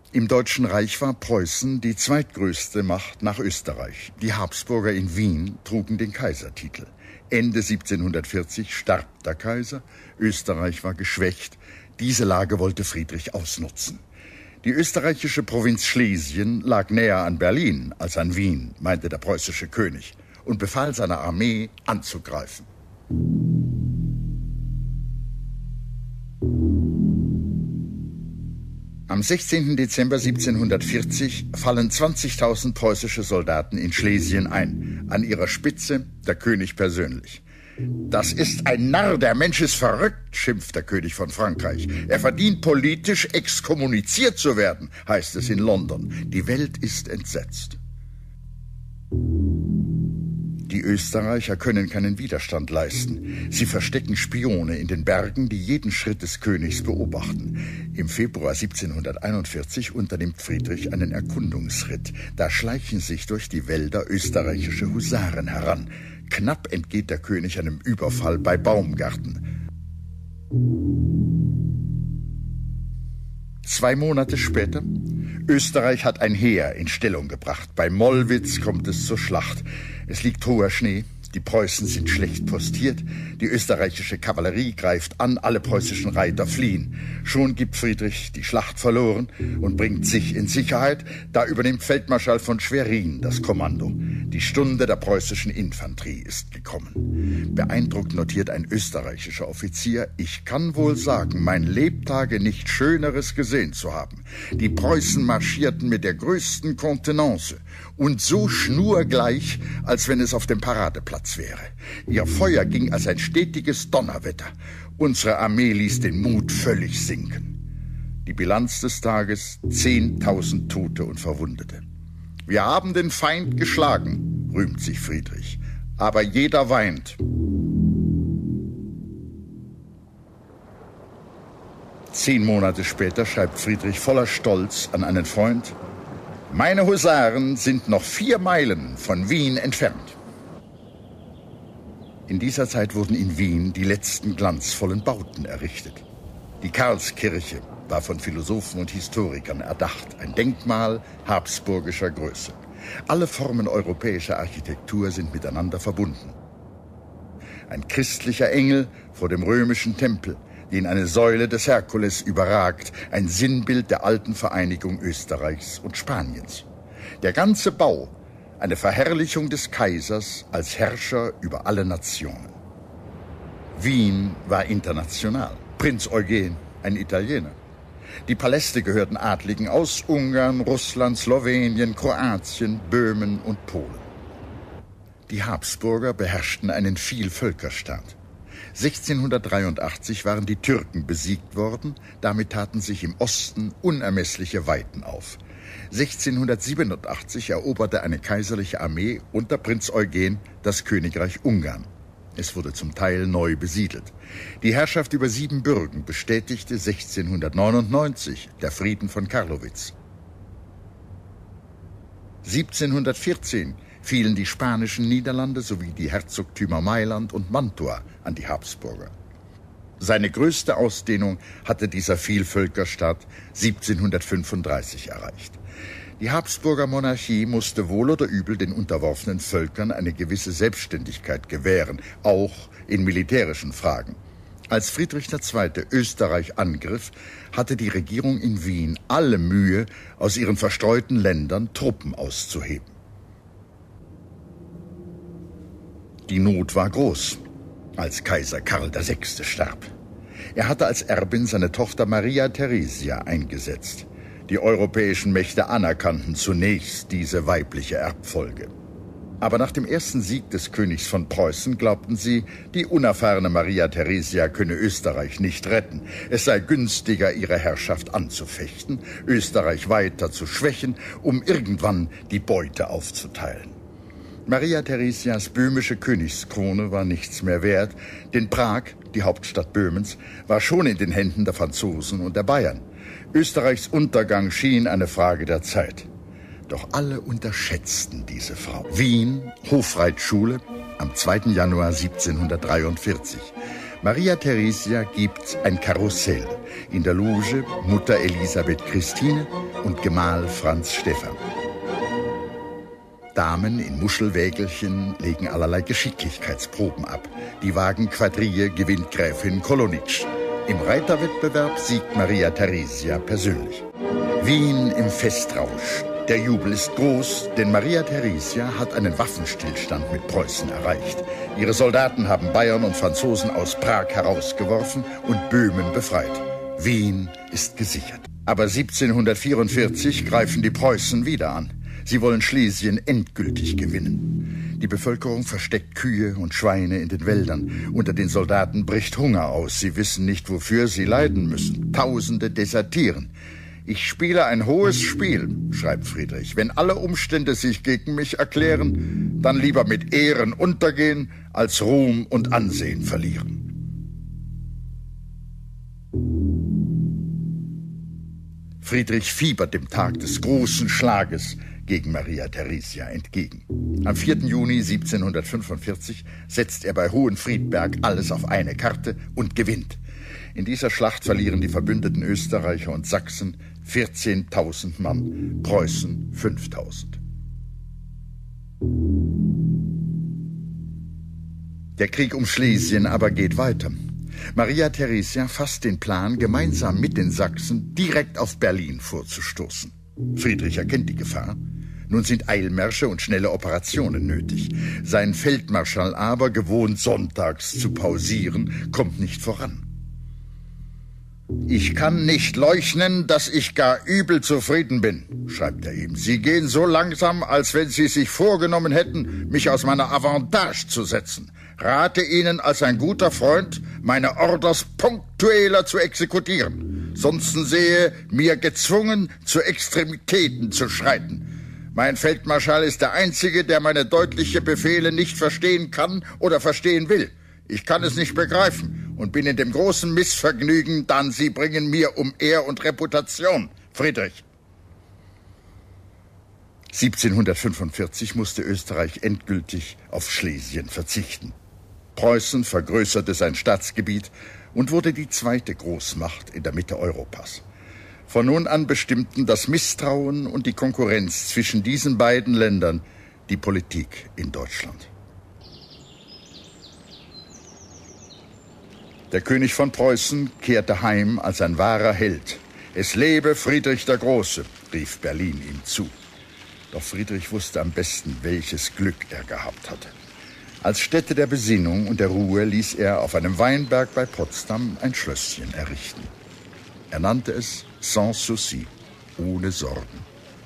Im Deutschen Reich war Preußen die zweitgrößte Macht nach Österreich. Die Habsburger in Wien trugen den Kaisertitel. Ende 1740 starb der Kaiser, Österreich war geschwächt. Diese Lage wollte Friedrich ausnutzen. Die österreichische Provinz Schlesien lag näher an Berlin als an Wien, meinte der preußische König, und befahl seiner Armee anzugreifen. Am 16. Dezember 1740 fallen 20.000 preußische Soldaten in Schlesien ein. An ihrer Spitze der König persönlich. Das ist ein Narr, der Mensch ist verrückt, schimpft der König von Frankreich. Er verdient politisch exkommuniziert zu werden, heißt es in London. Die Welt ist entsetzt. Die Österreicher können keinen Widerstand leisten. Sie verstecken Spione in den Bergen, die jeden Schritt des Königs beobachten. Im Februar 1741 unternimmt Friedrich einen Erkundungsritt. Da schleichen sich durch die Wälder österreichische Husaren heran. Knapp entgeht der König einem Überfall bei Baumgarten. 2 Monate später, Österreich hat ein Heer in Stellung gebracht. Bei Mollwitz kommt es zur Schlacht. Es liegt hoher Schnee, die Preußen sind schlecht postiert, die österreichische Kavallerie greift an, alle preußischen Reiter fliehen. Schon gibt Friedrich die Schlacht verloren und bringt sich in Sicherheit. Da übernimmt Feldmarschall von Schwerin das Kommando. Die Stunde der preußischen Infanterie ist gekommen. Beeindruckt notiert ein österreichischer Offizier: Ich kann wohl sagen, mein Lebtage nicht Schöneres gesehen zu haben. Die Preußen marschierten mit der größten Kontenance und so schnurgleich, als wenn es auf dem Paradeplatz wäre. Ihr Feuer ging als ein stetiges Donnerwetter. Unsere Armee ließ den Mut völlig sinken. Die Bilanz des Tages: 10.000 Tote und Verwundete. Wir haben den Feind geschlagen, rühmt sich Friedrich, aber jeder weint. 10 Monate später schreibt Friedrich voller Stolz an einen Freund: Meine Husaren sind noch 4 Meilen von Wien entfernt. In dieser Zeit wurden in Wien die letzten glanzvollen Bauten errichtet. Die Karlskirche war von Philosophen und Historikern erdacht, ein Denkmal habsburgischer Größe. Alle Formen europäischer Architektur sind miteinander verbunden. Ein christlicher Engel vor dem römischen Tempel, den eine Säule des Herkules überragt, ein Sinnbild der alten Vereinigung Österreichs und Spaniens. Der ganze Bau eine Verherrlichung des Kaisers als Herrscher über alle Nationen. Wien war international. Prinz Eugen, ein Italiener. Die Paläste gehörten Adligen aus Ungarn, Russland, Slowenien, Kroatien, Böhmen und Polen. Die Habsburger beherrschten einen Vielvölkerstaat. 1683 waren die Türken besiegt worden, damit taten sich im Osten unermessliche Weiten auf. 1687 eroberte eine kaiserliche Armee unter Prinz Eugen das Königreich Ungarn. Es wurde zum Teil neu besiedelt. Die Herrschaft über Siebenbürgen bestätigte 1699 der Frieden von Karlowitz. 1714 fielen die spanischen Niederlande sowie die Herzogtümer Mailand und Mantua an die Habsburger. Seine größte Ausdehnung hatte dieser Vielvölkerstaat 1735 erreicht. Die Habsburger Monarchie musste wohl oder übel den unterworfenen Völkern eine gewisse Selbstständigkeit gewähren, auch in militärischen Fragen. Als Friedrich II. Österreich angriff, hatte die Regierung in Wien alle Mühe, aus ihren verstreuten Ländern Truppen auszuheben. Die Not war groß, als Kaiser Karl VI. Starb. Er hatte als Erbin seine Tochter Maria Theresia eingesetzt. Die europäischen Mächte anerkannten zunächst diese weibliche Erbfolge. Aber nach dem ersten Sieg des Königs von Preußen glaubten sie, die unerfahrene Maria Theresia könne Österreich nicht retten. Es sei günstiger, ihre Herrschaft anzufechten, Österreich weiter zu schwächen, um irgendwann die Beute aufzuteilen. Maria Theresias böhmische Königskrone war nichts mehr wert, denn Prag, die Hauptstadt Böhmens, war schon in den Händen der Franzosen und der Bayern. Österreichs Untergang schien eine Frage der Zeit. Doch alle unterschätzten diese Frau. Wien, Hofreitschule, am 2. Januar 1743. Maria Theresia gibt ein Karussell. In der Loge Mutter Elisabeth Christine und Gemahl Franz Stephan. Damen in Muschelwägelchen legen allerlei Geschicklichkeitsproben ab. Die Wagenquadrille gewinnt Gräfin Kolonitsch. Im Reiterwettbewerb siegt Maria Theresia persönlich. Wien im Festrausch. Der Jubel ist groß, denn Maria Theresia hat einen Waffenstillstand mit Preußen erreicht. Ihre Soldaten haben Bayern und Franzosen aus Prag herausgeworfen und Böhmen befreit. Wien ist gesichert. Aber 1744 greifen die Preußen wieder an. Sie wollen Schlesien endgültig gewinnen. Die Bevölkerung versteckt Kühe und Schweine in den Wäldern. Unter den Soldaten bricht Hunger aus. Sie wissen nicht, wofür sie leiden müssen. Tausende desertieren. Ich spiele ein hohes Spiel, schreibt Friedrich. Wenn alle Umstände sich gegen mich erklären, dann lieber mit Ehren untergehen, als Ruhm und Ansehen verlieren. Friedrich fiebert dem Tag des großen Schlages gegen Maria Theresia entgegen. Am 4. Juni 1745 setzt er bei Hohenfriedberg alles auf eine Karte und gewinnt. In dieser Schlacht verlieren die verbündeten Österreicher und Sachsen 14.000 Mann, Preußen 5.000. Der Krieg um Schlesien aber geht weiter. Maria Theresia fasst den Plan, gemeinsam mit den Sachsen direkt auf Berlin vorzustoßen. Friedrich erkennt die Gefahr. Nun sind Eilmärsche und schnelle Operationen nötig. Sein Feldmarschall aber, gewohnt sonntags zu pausieren, kommt nicht voran. Ich kann nicht leugnen, dass ich gar übel zufrieden bin, schreibt er ihm. Sie gehen so langsam, als wenn Sie sich vorgenommen hätten, mich aus meiner Avantage zu setzen. Rate Ihnen als ein guter Freund, meine Orders punktueller zu exekutieren. Sonst sehe mir gezwungen, zu Extremitäten zu schreiten. Mein Feldmarschall ist der Einzige, der meine deutlichen Befehle nicht verstehen kann oder verstehen will. Ich kann es nicht begreifen und bin in dem großen Missvergnügen, dann Sie bringen mir um Ehr und Reputation, Friedrich. 1745 musste Österreich endgültig auf Schlesien verzichten. Preußen vergrößerte sein Staatsgebiet und wurde die zweite Großmacht in der Mitte Europas. Von nun an bestimmten das Misstrauen und die Konkurrenz zwischen diesen beiden Ländern die Politik in Deutschland. Der König von Preußen kehrte heim als ein wahrer Held. Es lebe Friedrich der Große, rief Berlin ihm zu. Doch Friedrich wusste am besten, welches Glück er gehabt hatte. Als Stätte der Besinnung und der Ruhe ließ er auf einem Weinberg bei Potsdam ein Schlösschen errichten. Er nannte es Sans Souci, ohne Sorgen.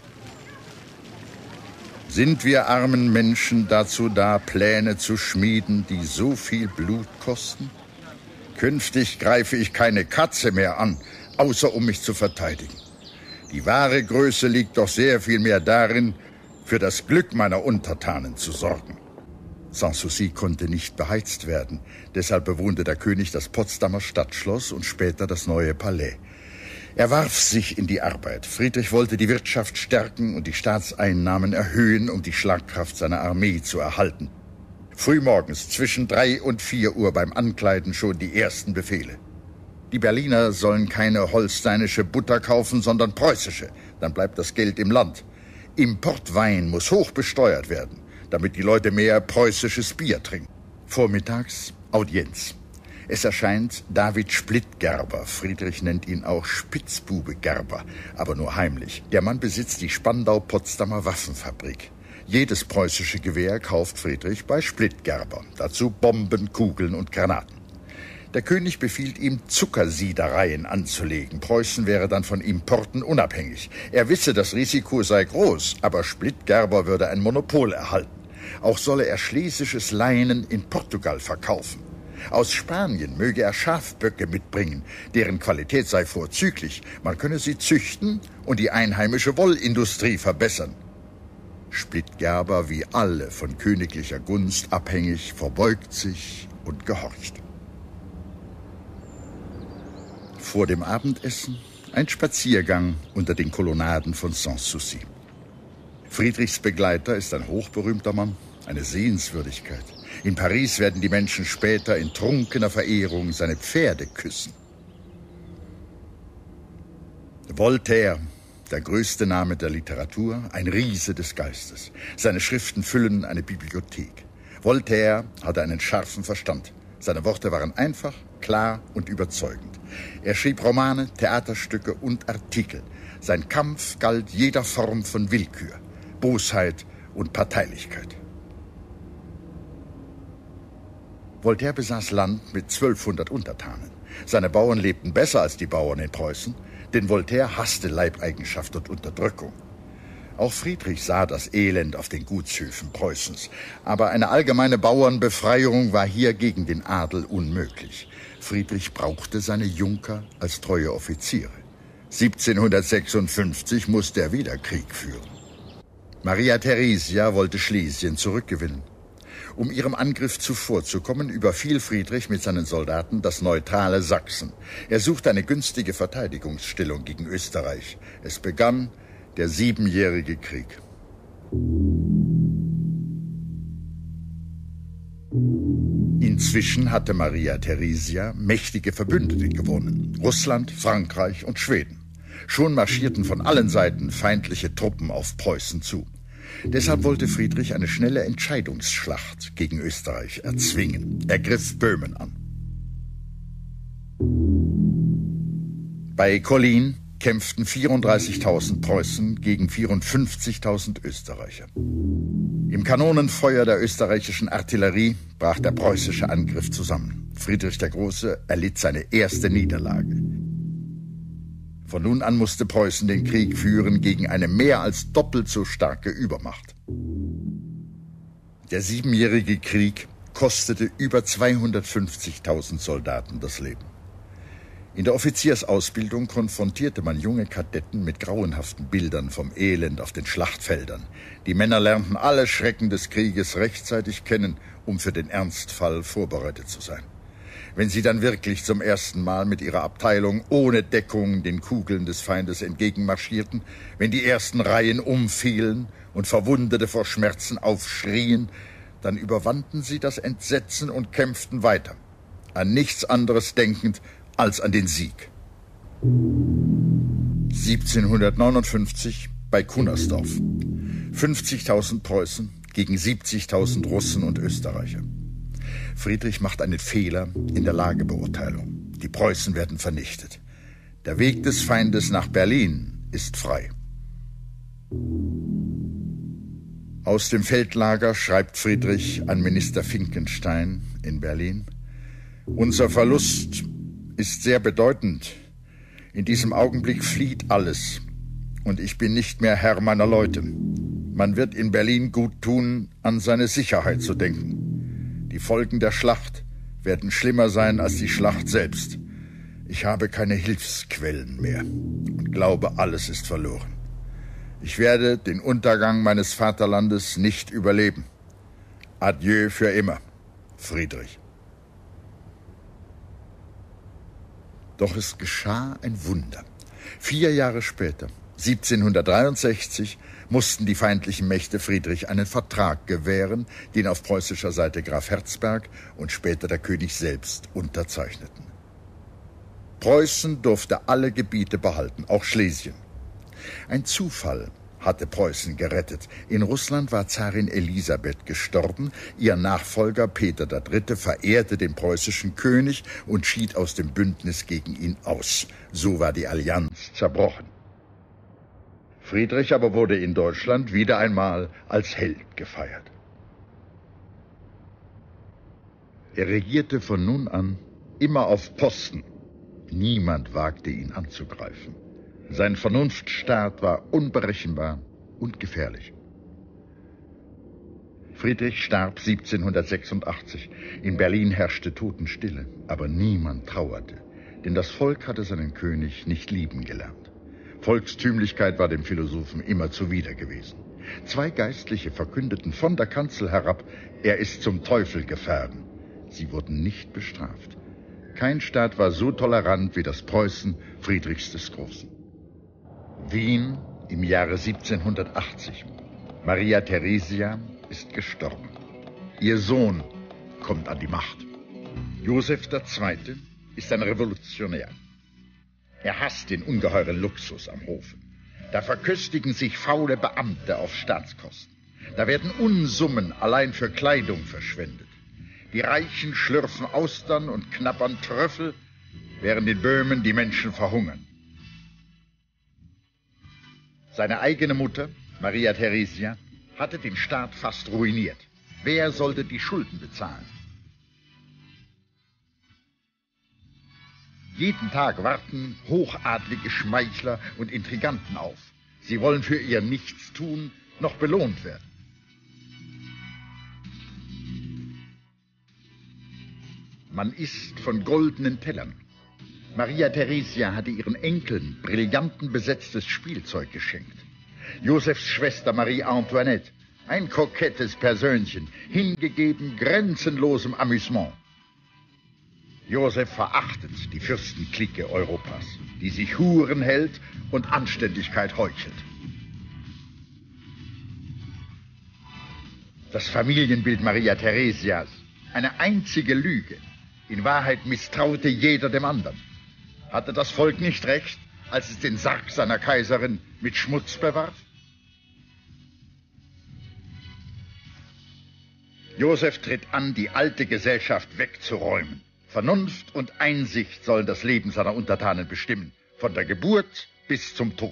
Sind wir armen Menschen dazu da, Pläne zu schmieden, die so viel Blut kosten? Künftig greife ich keine Katze mehr an, außer um mich zu verteidigen. Die wahre Größe liegt doch sehr viel mehr darin, für das Glück meiner Untertanen zu sorgen. Sanssouci konnte nicht beheizt werden, deshalb bewohnte der König das Potsdamer Stadtschloss und später das neue Palais. Er warf sich in die Arbeit. Friedrich wollte die Wirtschaft stärken und die Staatseinnahmen erhöhen, um die Schlagkraft seiner Armee zu erhalten. Frühmorgens zwischen 3 und 4 Uhr beim Ankleiden schon die ersten Befehle. Die Berliner sollen keine holsteinische Butter kaufen, sondern preußische. Dann bleibt das Geld im Land. Importwein muss hoch besteuert werden, damit die Leute mehr preußisches Bier trinken. Vormittags Audienz. Es erscheint David Splittgerber. Friedrich nennt ihn auch Spitzbube Gerber, aber nur heimlich. Der Mann besitzt die Spandau-Potsdamer Waffenfabrik. Jedes preußische Gewehr kauft Friedrich bei Splittgerber. Dazu Bomben, Kugeln und Granaten. Der König befiehlt ihm, Zuckersiedereien anzulegen. Preußen wäre dann von Importen unabhängig. Er wisse, das Risiko sei groß, aber Splittgerber würde ein Monopol erhalten. Auch solle er schlesisches Leinen in Portugal verkaufen. Aus Spanien möge er Schafböcke mitbringen, deren Qualität sei vorzüglich. Man könne sie züchten und die einheimische Wollindustrie verbessern. Splittgerber, wie alle von königlicher Gunst abhängig, verbeugt sich und gehorcht. Vor dem Abendessen ein Spaziergang unter den Kolonnaden von Sanssouci. Friedrichs Begleiter ist ein hochberühmter Mann, eine Sehenswürdigkeit. In Paris werden die Menschen später in trunkener Verehrung seine Pferde küssen. Voltaire, der größte Name der Literatur, ein Riese des Geistes. Seine Schriften füllen eine Bibliothek. Voltaire hatte einen scharfen Verstand. Seine Worte waren einfach, klar und überzeugend. Er schrieb Romane, Theaterstücke und Artikel. Sein Kampf galt jeder Form von Willkür, Bosheit und Parteilichkeit. Voltaire besaß Land mit 1200 Untertanen. Seine Bauern lebten besser als die Bauern in Preußen, denn Voltaire hasste Leibeigenschaft und Unterdrückung. Auch Friedrich sah das Elend auf den Gutshöfen Preußens. Aber eine allgemeine Bauernbefreiung war hier gegen den Adel unmöglich. Friedrich brauchte seine Junker als treue Offiziere. 1756 musste er wieder Krieg führen. Maria Theresia wollte Schlesien zurückgewinnen. Um ihrem Angriff zuvorzukommen, überfiel Friedrich mit seinen Soldaten das neutrale Sachsen. Er suchte eine günstige Verteidigungsstellung gegen Österreich. Es begann der Siebenjährige Krieg. Inzwischen hatte Maria Theresia mächtige Verbündete gewonnen: Russland, Frankreich und Schweden. Schon marschierten von allen Seiten feindliche Truppen auf Preußen zu. Deshalb wollte Friedrich eine schnelle Entscheidungsschlacht gegen Österreich erzwingen. Er griff Böhmen an. Bei Kollin kämpften 34.000 Preußen gegen 54.000 Österreicher. Im Kanonenfeuer der österreichischen Artillerie brach der preußische Angriff zusammen. Friedrich der Große erlitt seine erste Niederlage. Von nun an musste Preußen den Krieg führen gegen eine mehr als doppelt so starke Übermacht. Der Siebenjährige Krieg kostete über 250.000 Soldaten das Leben. In der Offiziersausbildung konfrontierte man junge Kadetten mit grauenhaften Bildern vom Elend auf den Schlachtfeldern. Die Männer lernten alle Schrecken des Krieges rechtzeitig kennen, um für den Ernstfall vorbereitet zu sein. Wenn sie dann wirklich zum ersten Mal mit ihrer Abteilung ohne Deckung den Kugeln des Feindes entgegenmarschierten, wenn die ersten Reihen umfielen und Verwundete vor Schmerzen aufschrien, dann überwanden sie das Entsetzen und kämpften weiter, an nichts anderes denkend als an den Sieg. 1759 bei Cunnersdorf. 50.000 Preußen gegen 70.000 Russen und Österreicher. Friedrich macht einen Fehler in der Lagebeurteilung. Die Preußen werden vernichtet. Der Weg des Feindes nach Berlin ist frei. Aus dem Feldlager schreibt Friedrich an Minister Finkenstein in Berlin: Unser Verlust ist sehr bedeutend. In diesem Augenblick flieht alles und ich bin nicht mehr Herr meiner Leute. Man wird in Berlin gut tun, an seine Sicherheit zu denken. Die Folgen der Schlacht werden schlimmer sein als die Schlacht selbst. Ich habe keine Hilfsquellen mehr und glaube, alles ist verloren. Ich werde den Untergang meines Vaterlandes nicht überleben. Adieu für immer, Friedrich. Doch es geschah ein Wunder. 4 Jahre später, 1763, mussten die feindlichen Mächte Friedrich einen Vertrag gewähren, den auf preußischer Seite Graf Herzberg und später der König selbst unterzeichneten. Preußen durfte alle Gebiete behalten, auch Schlesien. Ein Zufall hatte Preußen gerettet. In Russland war Zarin Elisabeth gestorben. Ihr Nachfolger Peter III. Verehrte den preußischen König und schied aus dem Bündnis gegen ihn aus. So war die Allianz zerbrochen. Friedrich aber wurde in Deutschland wieder einmal als Held gefeiert. Er regierte von nun an immer auf Posten. Niemand wagte ihn anzugreifen. Sein Vernunftstaat war unberechenbar und gefährlich. Friedrich starb 1786. In Berlin herrschte Totenstille, aber niemand trauerte, denn das Volk hatte seinen König nicht lieben gelernt. Volkstümlichkeit war dem Philosophen immer zuwider gewesen. 2 Geistliche verkündeten von der Kanzel herab: Er ist zum Teufel gefahren. Sie wurden nicht bestraft. Kein Staat war so tolerant wie das Preußen Friedrichs des Großen. Wien im Jahre 1780. Maria Theresia ist gestorben. Ihr Sohn kommt an die Macht. Joseph II. Ist ein Revolutionär. Er hasst den ungeheuren Luxus am Hofe. Da verköstigen sich faule Beamte auf Staatskosten. Da werden Unsummen allein für Kleidung verschwendet. Die Reichen schlürfen Austern und knabbern Trüffel, während in Böhmen die Menschen verhungern. Seine eigene Mutter, Maria Theresia, hatte den Staat fast ruiniert. Wer sollte die Schulden bezahlen? Jeden Tag warten hochadlige Schmeichler und Intriganten auf. Sie wollen für ihr Nichtstun noch belohnt werden. Man isst von goldenen Tellern. Maria Theresia hatte ihren Enkeln Brillanten besetztes Spielzeug geschenkt. Josefs Schwester Marie Antoinette, ein kokettes Persönchen, hingegeben grenzenlosem Amüsement. Josef verachtet die Fürstenklicke Europas, die sich Huren hält und Anständigkeit heuchelt. Das Familienbild Maria Theresias, eine einzige Lüge. In Wahrheit misstraute jeder dem anderen. Hatte das Volk nicht recht, als es den Sarg seiner Kaiserin mit Schmutz bewarf? Josef tritt an, die alte Gesellschaft wegzuräumen. Vernunft und Einsicht sollen das Leben seiner Untertanen bestimmen, von der Geburt bis zum Tod.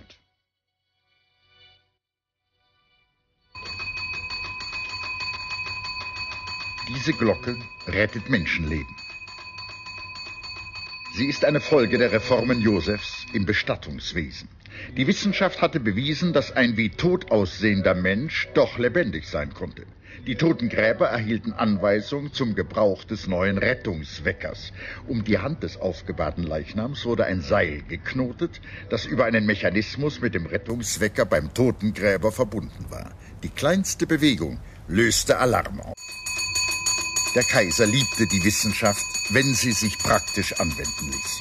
Diese Glocke rettet Menschenleben. Sie ist eine Folge der Reformen Josefs im Bestattungswesen. Die Wissenschaft hatte bewiesen, dass ein wie tot aussehender Mensch doch lebendig sein konnte. Die Totengräber erhielten Anweisung zum Gebrauch des neuen Rettungsweckers. Um die Hand des aufgebahrten Leichnams wurde ein Seil geknotet, das über einen Mechanismus mit dem Rettungswecker beim Totengräber verbunden war. Die kleinste Bewegung löste Alarm aus. Der Kaiser liebte die Wissenschaft, wenn sie sich praktisch anwenden ließ.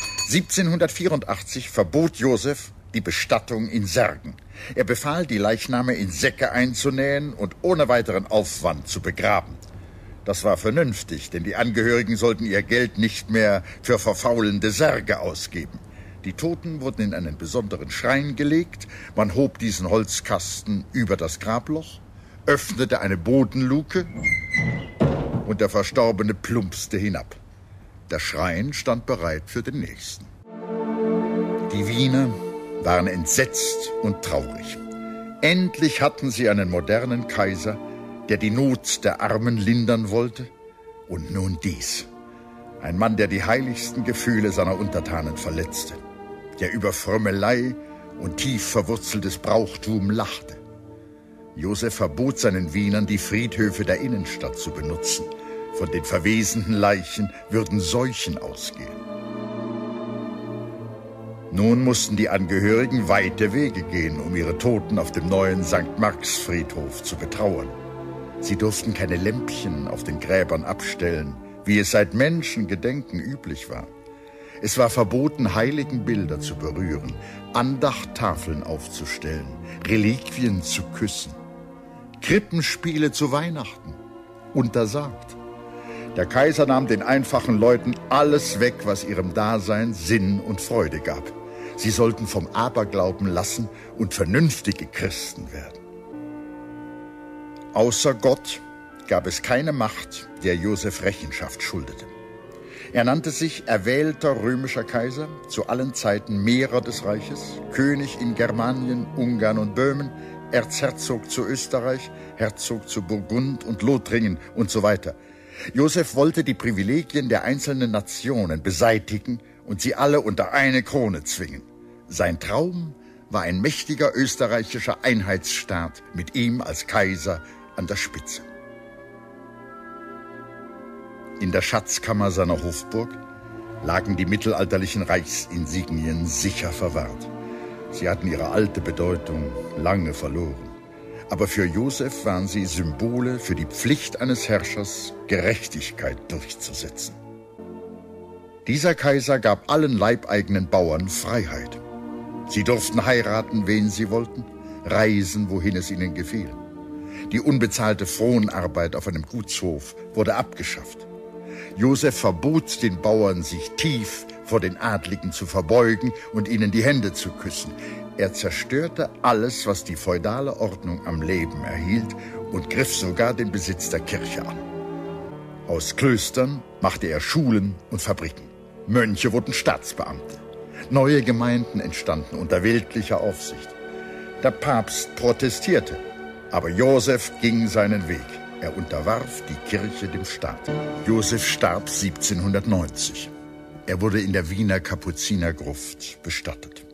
1784 verbot Josef die Bestattung in Särgen. Er befahl, die Leichname in Säcke einzunähen und ohne weiteren Aufwand zu begraben. Das war vernünftig, denn die Angehörigen sollten ihr Geld nicht mehr für verfaulende Särge ausgeben. Die Toten wurden in einen besonderen Schrein gelegt, man hob diesen Holzkasten über das Grabloch, öffnete eine Bodenluke und der Verstorbene plumpste hinab. Der Schrein stand bereit für den nächsten. Die Wiener waren entsetzt und traurig. Endlich hatten sie einen modernen Kaiser, der die Not der Armen lindern wollte. Und nun dies. Ein Mann, der die heiligsten Gefühle seiner Untertanen verletzte, der über Frömmelei und tief verwurzeltes Brauchtum lachte. Josef verbot seinen Wienern, die Friedhöfe der Innenstadt zu benutzen. Von den verwesenden Leichen würden Seuchen ausgehen. Nun mussten die Angehörigen weite Wege gehen, um ihre Toten auf dem neuen St. Marx-Friedhof zu betrauern. Sie durften keine Lämpchen auf den Gräbern abstellen, wie es seit Menschengedenken üblich war. Es war verboten, Heiligenbilder zu berühren, Andachttafeln aufzustellen, Reliquien zu küssen. Krippenspiele zu Weihnachten, untersagt. Der Kaiser nahm den einfachen Leuten alles weg, was ihrem Dasein Sinn und Freude gab. Sie sollten vom Aberglauben lassen und vernünftige Christen werden. Außer Gott gab es keine Macht, der Josef Rechenschaft schuldete. Er nannte sich erwählter römischer Kaiser, zu allen Zeiten Mehrer des Reiches, König in Germanien, Ungarn und Böhmen, Erzherzog zu Österreich, Herzog zu Burgund und Lothringen und so weiter. Josef wollte die Privilegien der einzelnen Nationen beseitigen und sie alle unter eine Krone zwingen. Sein Traum war ein mächtiger österreichischer Einheitsstaat mit ihm als Kaiser an der Spitze. In der Schatzkammer seiner Hofburg lagen die mittelalterlichen Reichsinsignien sicher verwahrt. Sie hatten ihre alte Bedeutung lange verloren. Aber für Josef waren sie Symbole für die Pflicht eines Herrschers, Gerechtigkeit durchzusetzen. Dieser Kaiser gab allen leibeigenen Bauern Freiheit. Sie durften heiraten, wen sie wollten, reisen, wohin es ihnen gefiel. Die unbezahlte Fronarbeit auf einem Gutshof wurde abgeschafft. Josef verbot den Bauern, sich tief vor den Adligen zu verbeugen und ihnen die Hände zu küssen. Er zerstörte alles, was die feudale Ordnung am Leben erhielt, und griff sogar den Besitz der Kirche an. Aus Klöstern machte er Schulen und Fabriken. Mönche wurden Staatsbeamte. Neue Gemeinden entstanden unter weltlicher Aufsicht. Der Papst protestierte, aber Joseph ging seinen Weg. Er unterwarf die Kirche dem Staat. Joseph starb 1790. Er wurde in der Wiener Kapuzinergruft bestattet.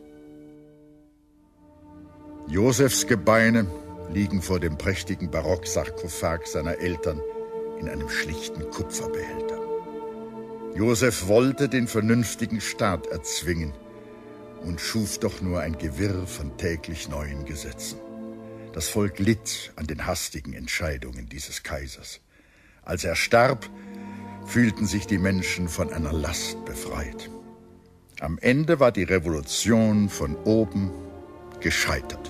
Josephs Gebeine liegen vor dem prächtigen Barocksarkophag seiner Eltern in einem schlichten Kupferbehälter. Joseph wollte den vernünftigen Staat erzwingen und schuf doch nur ein Gewirr von täglich neuen Gesetzen. Das Volk litt an den hastigen Entscheidungen dieses Kaisers. Als er starb, fühlten sich die Menschen von einer Last befreit. Am Ende war die Revolution von oben gescheitert.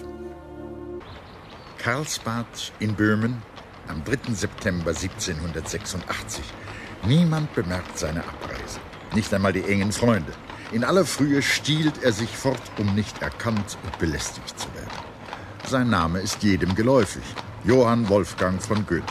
Karlsbad in Böhmen am 3. September 1786. Niemand bemerkt seine Abreise, nicht einmal die engen Freunde. In aller Frühe stiehlt er sich fort, um nicht erkannt und belästigt zu werden. Sein Name ist jedem geläufig: Johann Wolfgang von Goethe.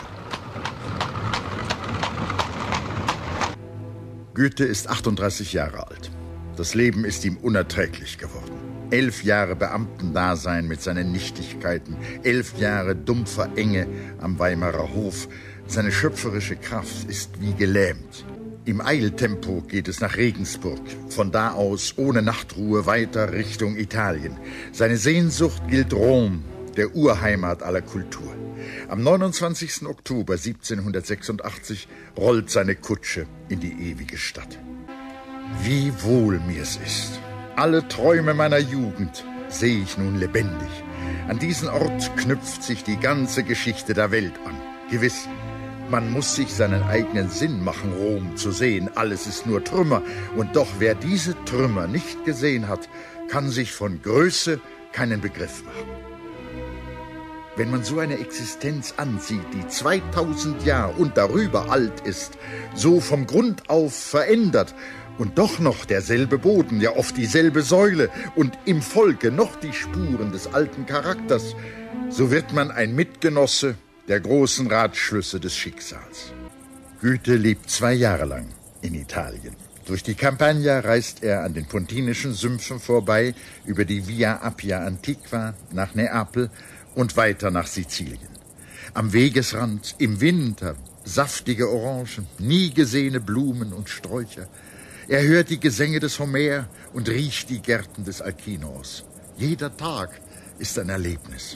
Goethe ist 38 Jahre alt. Das Leben ist ihm unerträglich geworden. 11 Jahre Beamtendasein mit seinen Nichtigkeiten, 11 Jahre dumpfer Enge am Weimarer Hof. Seine schöpferische Kraft ist wie gelähmt. Im Eiltempo geht es nach Regensburg, von da aus ohne Nachtruhe weiter Richtung Italien. Seine Sehnsucht gilt Rom, der Urheimat aller Kultur. Am 29. Oktober 1786 rollt seine Kutsche in die ewige Stadt. Wie wohl mir's ist. Alle Träume meiner Jugend sehe ich nun lebendig. An diesen Ort knüpft sich die ganze Geschichte der Welt an. Gewiss, man muss sich seinen eigenen Sinn machen, Rom zu sehen. Alles ist nur Trümmer. Und doch, wer diese Trümmer nicht gesehen hat, kann sich von Größe keinen Begriff machen. Wenn man so eine Existenz ansieht, die 2000 Jahre und darüber alt ist, so vom Grund auf verändert, und doch noch derselbe Boden, ja oft dieselbe Säule und im Volke noch die Spuren des alten Charakters, so wird man ein Mitgenosse der großen Ratschlüsse des Schicksals. Goethe lebt 2 Jahre lang in Italien. Durch die Campagna reist er an den pontinischen Sümpfen vorbei, über die Via Appia Antiqua nach Neapel und weiter nach Sizilien. Am Wegesrand, im Winter, saftige Orangen, nie gesehene Blumen und Sträucher. Er hört die Gesänge des Homer und riecht die Gärten des Alkinos. Jeder Tag ist ein Erlebnis.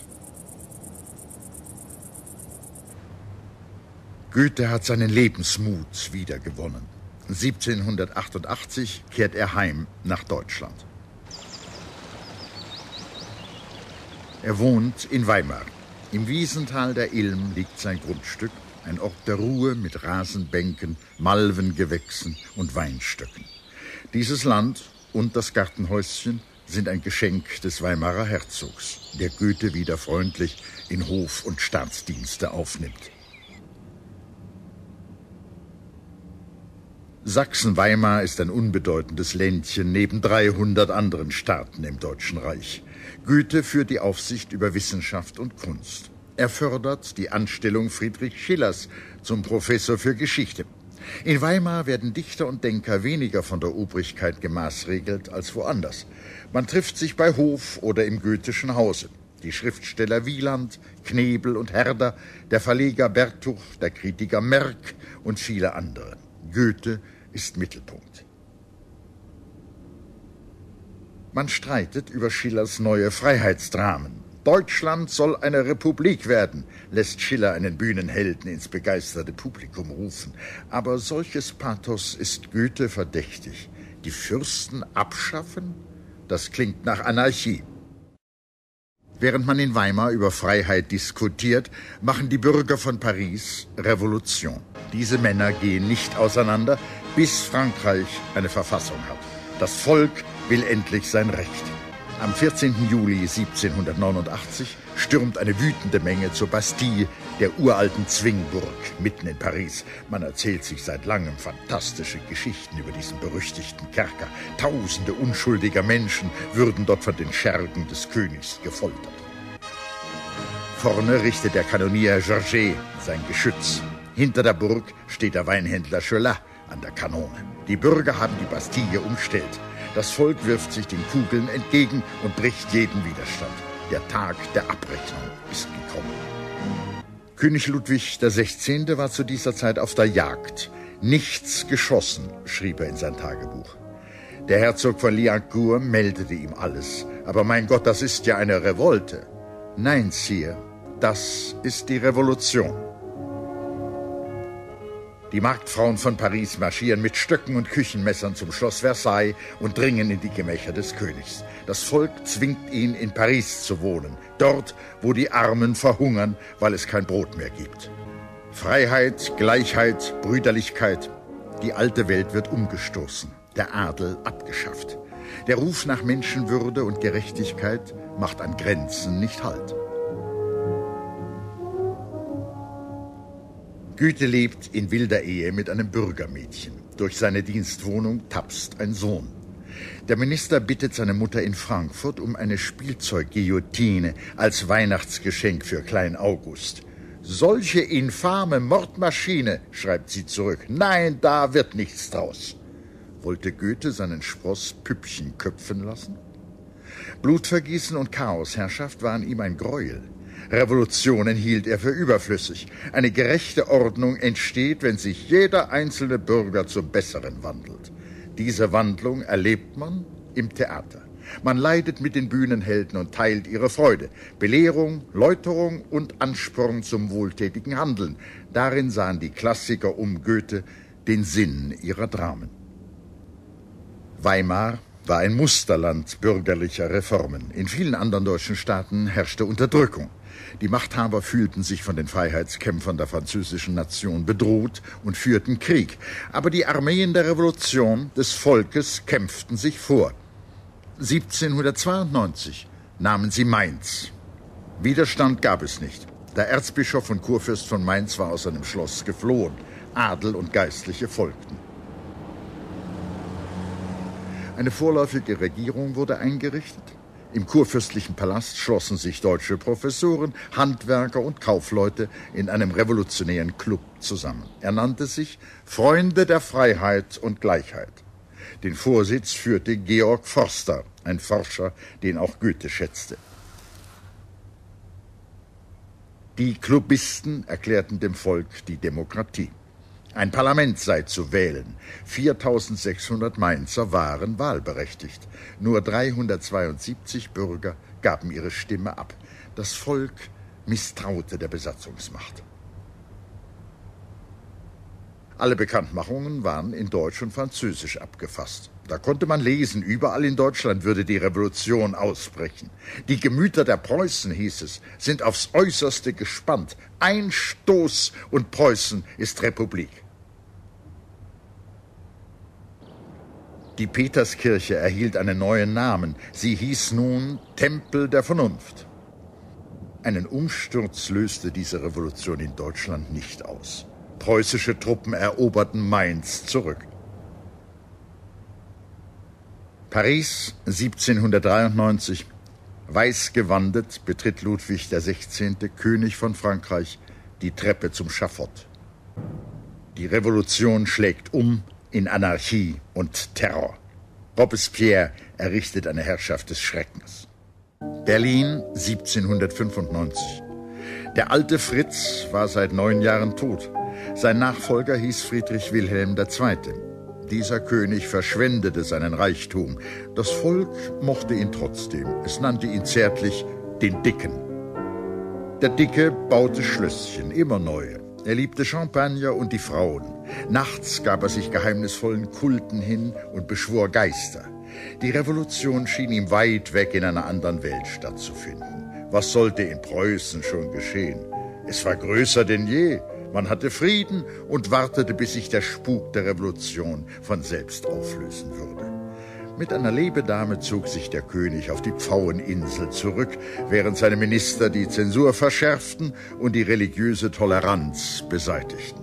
Goethe hat seinen Lebensmut wiedergewonnen. 1788 kehrt er heim nach Deutschland. Er wohnt in Weimar. Im Wiesental der Ilm liegt sein Grundstück, ein Ort der Ruhe mit Rasenbänken, Malvengewächsen und Weinstöcken. Dieses Land und das Gartenhäuschen sind ein Geschenk des Weimarer Herzogs, der Goethe wieder freundlich in Hof- und Staatsdienste aufnimmt. Sachsen-Weimar ist ein unbedeutendes Ländchen neben 300 anderen Staaten im Deutschen Reich. Goethe führt die Aufsicht über Wissenschaft und Kunst. Er fördert die Anstellung Friedrich Schillers zum Professor für Geschichte. In Weimar werden Dichter und Denker weniger von der Obrigkeit gemaßregelt als woanders. Man trifft sich bei Hof oder im goethischen Hause. Die Schriftsteller Wieland, Knebel und Herder, der Verleger Bertuch, der Kritiker Merck und viele andere. Goethe ist Mittelpunkt. Man streitet über Schillers neue Freiheitsdramen. Deutschland soll eine Republik werden, lässt Schiller einen Bühnenhelden ins begeisterte Publikum rufen. Aber solches Pathos ist Goethe verdächtig. Die Fürsten abschaffen? Das klingt nach Anarchie. Während man in Weimar über Freiheit diskutiert, machen die Bürger von Paris Revolution. Diese Männer gehen nicht auseinander, bis Frankreich eine Verfassung hat. Das Volk will endlich sein Recht. Am 14. Juli 1789 stürmt eine wütende Menge zur Bastille, der uralten Zwingburg, mitten in Paris. Man erzählt sich seit langem fantastische Geschichten über diesen berüchtigten Kerker. Tausende unschuldiger Menschen würden dort von den Schergen des Königs gefoltert. Vorne richtet der Kanonier Georget sein Geschütz. Hinter der Burg steht der Weinhändler Cholat an der Kanone. Die Bürger haben die Bastille umstellt. Das Volk wirft sich den Kugeln entgegen und bricht jeden Widerstand. Der Tag der Abrechnung ist gekommen. König Ludwig XVI. War zu dieser Zeit auf der Jagd. Nichts geschossen, schrieb er in sein Tagebuch. Der Herzog von Liancourt meldete ihm alles. Aber mein Gott, das ist ja eine Revolte. Nein, Sire, das ist die Revolution. Die Marktfrauen von Paris marschieren mit Stöcken und Küchenmessern zum Schloss Versailles und dringen in die Gemächer des Königs. Das Volk zwingt ihn, in Paris zu wohnen, dort, wo die Armen verhungern, weil es kein Brot mehr gibt. Freiheit, Gleichheit, Brüderlichkeit. Die alte Welt wird umgestoßen, der Adel abgeschafft. Der Ruf nach Menschenwürde und Gerechtigkeit macht an Grenzen nicht Halt. Goethe lebt in wilder Ehe mit einem Bürgermädchen. Durch seine Dienstwohnung tapst ein Sohn. Der Minister bittet seine Mutter in Frankfurt um eine Spielzeugguillotine als Weihnachtsgeschenk für Klein August. Solche infame Mordmaschine, schreibt sie zurück. Nein, da wird nichts draus. Wollte Goethe seinen Spross Püppchen köpfen lassen? Blutvergießen und Chaosherrschaft waren ihm ein Gräuel. Revolutionen hielt er für überflüssig. Eine gerechte Ordnung entsteht, wenn sich jeder einzelne Bürger zum Besseren wandelt. Diese Wandlung erlebt man im Theater. Man leidet mit den Bühnenhelden und teilt ihre Freude. Belehrung, Läuterung und Ansporn zum wohltätigen Handeln. Darin sahen die Klassiker um Goethe den Sinn ihrer Dramen. Weimar war ein Musterland bürgerlicher Reformen. In vielen anderen deutschen Staaten herrschte Unterdrückung. Die Machthaber fühlten sich von den Freiheitskämpfern der französischen Nation bedroht und führten Krieg. Aber die Armeen der Revolution des Volkes kämpften sich vor. 1792 nahmen sie Mainz. Widerstand gab es nicht. Der Erzbischof und Kurfürst von Mainz war aus seinem Schloss geflohen. Adel und Geistliche folgten. Eine vorläufige Regierung wurde eingerichtet. Im kurfürstlichen Palast schlossen sich deutsche Professoren, Handwerker und Kaufleute in einem revolutionären Club zusammen. Er nannte sich Freunde der Freiheit und Gleichheit. Den Vorsitz führte Georg Forster, ein Forscher, den auch Goethe schätzte. Die Clubisten erklärten dem Volk die Demokratie. Ein Parlament sei zu wählen. 4600 Mainzer waren wahlberechtigt. Nur 372 Bürger gaben ihre Stimme ab. Das Volk misstraute der Besatzungsmacht. Alle Bekanntmachungen waren in Deutsch und Französisch abgefasst. Da konnte man lesen, überall in Deutschland würde die Revolution ausbrechen. Die Gemüter der Preußen, hieß es, sind aufs Äußerste gespannt. Ein Stoß und Preußen ist Republik. Die Peterskirche erhielt einen neuen Namen. Sie hieß nun Tempel der Vernunft. Einen Umsturz löste diese Revolution in Deutschland nicht aus. Preußische Truppen eroberten Mainz zurück. Paris 1793. Weiß gewandet betritt Ludwig XVI., König von Frankreich, die Treppe zum Schafott. Die Revolution schlägt um in Anarchie und Terror. Robespierre errichtet eine Herrschaft des Schreckens. Berlin 1795. Der alte Fritz war seit 9 Jahren tot. Sein Nachfolger hieß Friedrich Wilhelm II. Dieser König verschwendete seinen Reichtum. Das Volk mochte ihn trotzdem. Es nannte ihn zärtlich den Dicken. Der Dicke baute Schlösschen, immer neue. Er liebte Champagner und die Frauen. Nachts gab er sich geheimnisvollen Kulten hin und beschwor Geister. Die Revolution schien ihm weit weg in einer anderen Welt stattzufinden. Was sollte in Preußen schon geschehen? Es war größer denn je. Man hatte Frieden und wartete, bis sich der Spuk der Revolution von selbst auflösen würde. Mit einer Lebedame zog sich der König auf die Pfaueninsel zurück, während seine Minister die Zensur verschärften und die religiöse Toleranz beseitigten.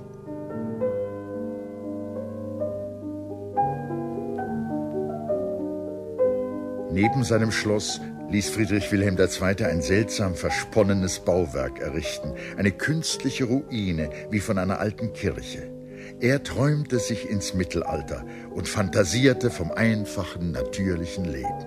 Neben seinem Schloss ließ Friedrich Wilhelm II. Ein seltsam versponnenes Bauwerk errichten, eine künstliche Ruine wie von einer alten Kirche. Er träumte sich ins Mittelalter und fantasierte vom einfachen, natürlichen Leben.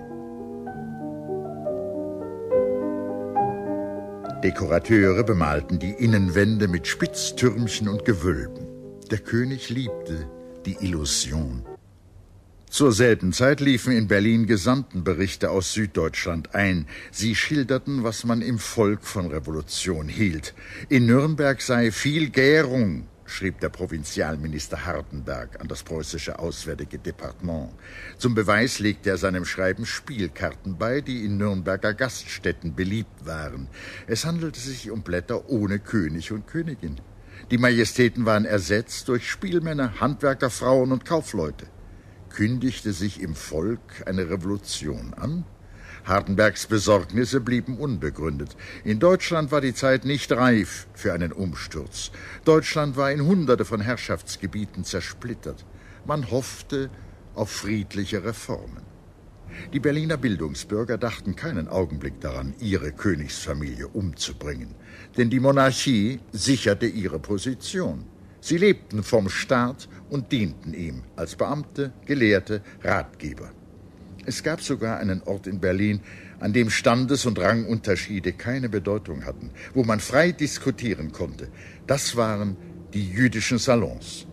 Dekorateure bemalten die Innenwände mit Spitztürmchen und Gewölben. Der König liebte die Illusion. Zur selben Zeit liefen in Berlin Gesandtenberichte aus Süddeutschland ein. Sie schilderten, was man im Volk von Revolution hielt. In Nürnberg sei viel Gärung, schrieb der Provinzialminister Hardenberg an das preußische Auswärtige Departement. Zum Beweis legte er seinem Schreiben Spielkarten bei, die in Nürnberger Gaststätten beliebt waren. Es handelte sich um Blätter ohne König und Königin. Die Majestäten waren ersetzt durch Spielmänner, Handwerkerfrauen und Kaufleute. Kündigte sich im Volk eine Revolution an? Hardenbergs Besorgnisse blieben unbegründet. In Deutschland war die Zeit nicht reif für einen Umsturz. Deutschland war in Hunderte von Herrschaftsgebieten zersplittert. Man hoffte auf friedliche Reformen. Die Berliner Bildungsbürger dachten keinen Augenblick daran, ihre Königsfamilie umzubringen. Denn die Monarchie sicherte ihre Position. Sie lebten vom Staat und dienten ihm als Beamte, Gelehrte, Ratgeber. Es gab sogar einen Ort in Berlin, an dem Standes- und Rangunterschiede keine Bedeutung hatten, wo man frei diskutieren konnte. Das waren die jüdischen Salons.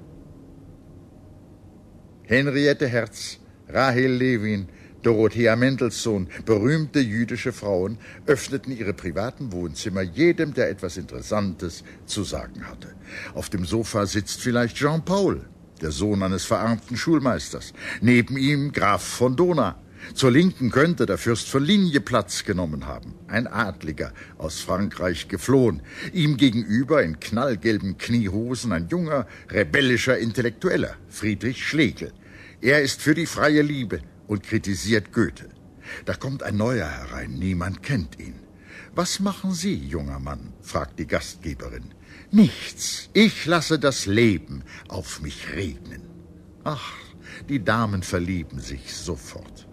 Henriette Herz, Rahel Lewin, Dorothea Mendelssohn, berühmte jüdische Frauen, öffneten ihre privaten Wohnzimmer jedem, der etwas Interessantes zu sagen hatte. Auf dem Sofa sitzt vielleicht Jean Paul, der Sohn eines verarmten Schulmeisters. Neben ihm Graf von Dohna. Zur Linken könnte der Fürst von Ligne Platz genommen haben, ein Adliger, aus Frankreich geflohen. Ihm gegenüber in knallgelben Kniehosen ein junger, rebellischer Intellektueller, Friedrich Schlegel. Er ist für die freie Liebe und kritisiert Goethe. Da kommt ein neuer herein, niemand kennt ihn. »Was machen Sie, junger Mann?« fragt die Gastgeberin. »Nichts, ich lasse das Leben auf mich regnen.« Ach, die Damen verlieben sich sofort.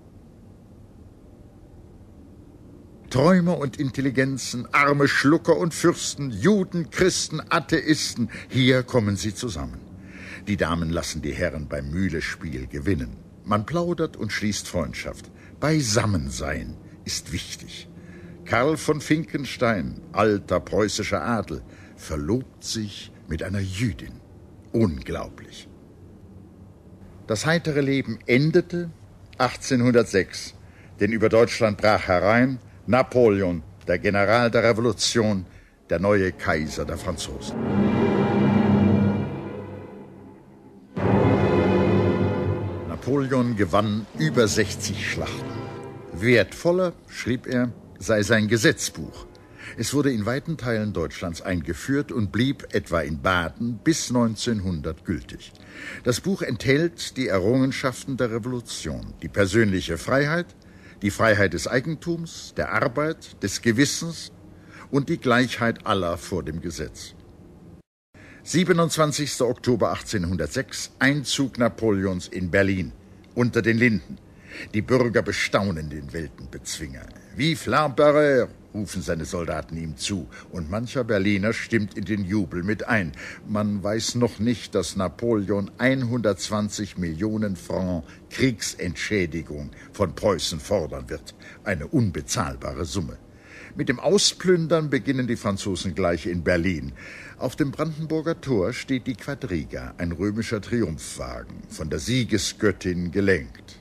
Träumer und Intelligenzen, arme Schlucker und Fürsten, Juden, Christen, Atheisten, hier kommen sie zusammen. Die Damen lassen die Herren beim Mühlespiel gewinnen. Man plaudert und schließt Freundschaft. Beisammensein ist wichtig. Karl von Finkenstein, alter preußischer Adel, verlobt sich mit einer Jüdin. Unglaublich. Das heitere Leben endete 1806, denn über Deutschland brach herein Napoleon, der General der Revolution, der neue Kaiser der Franzosen. Napoleon gewann über 60 Schlachten. Wertvoller, schrieb er, sei sein Gesetzbuch. Es wurde in weiten Teilen Deutschlands eingeführt und blieb etwa in Baden bis 1900 gültig. Das Buch enthält die Errungenschaften der Revolution, die persönliche Freiheit, die Freiheit des Eigentums, der Arbeit, des Gewissens und die Gleichheit aller vor dem Gesetz. 27. Oktober 1806, Einzug Napoleons in Berlin, unter den Linden. Die Bürger bestaunen den Weltenbezwinger. »Vive l'Empereur«, rufen seine Soldaten ihm zu, und mancher Berliner stimmt in den Jubel mit ein. Man weiß noch nicht, dass Napoleon 120 Millionen Franc Kriegsentschädigung von Preußen fordern wird. Eine unbezahlbare Summe. Mit dem Ausplündern beginnen die Franzosen gleich in Berlin. Auf dem Brandenburger Tor steht die Quadriga, ein römischer Triumphwagen, von der Siegesgöttin gelenkt.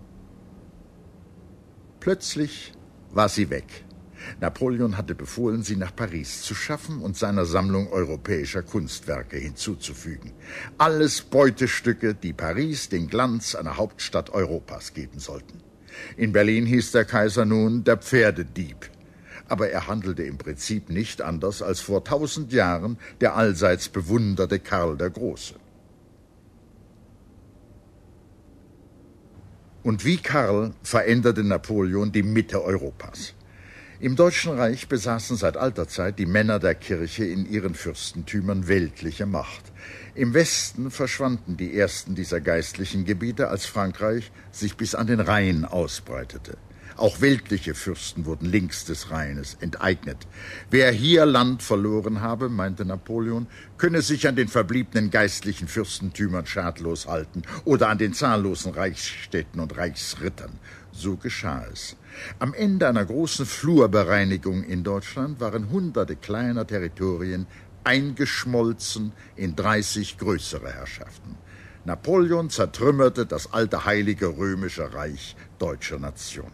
Plötzlich war sie weg. Napoleon hatte befohlen, sie nach Paris zu schaffen und seiner Sammlung europäischer Kunstwerke hinzuzufügen. Alles Beutestücke, die Paris den Glanz einer Hauptstadt Europas geben sollten. In Berlin hieß der Kaiser nun der Pferdedieb. Aber er handelte im Prinzip nicht anders als vor 1000 Jahren der allseits bewunderte Karl der Große. Und wie Karl veränderte Napoleon die Mitte Europas. Im Deutschen Reich besaßen seit alter Zeit die Männer der Kirche in ihren Fürstentümern weltliche Macht. Im Westen verschwanden die ersten dieser geistlichen Gebiete, als Frankreich sich bis an den Rhein ausbreitete. Auch weltliche Fürsten wurden links des Rheines enteignet. Wer hier Land verloren habe, meinte Napoleon, könne sich an den verbliebenen geistlichen Fürstentümern schadlos halten oder an den zahllosen Reichsstädten und Reichsrittern. So geschah es. Am Ende einer großen Flurbereinigung in Deutschland waren hunderte kleiner Territorien eingeschmolzen in 30 größere Herrschaften. Napoleon zertrümmerte das alte heilige römische Reich deutscher Nation.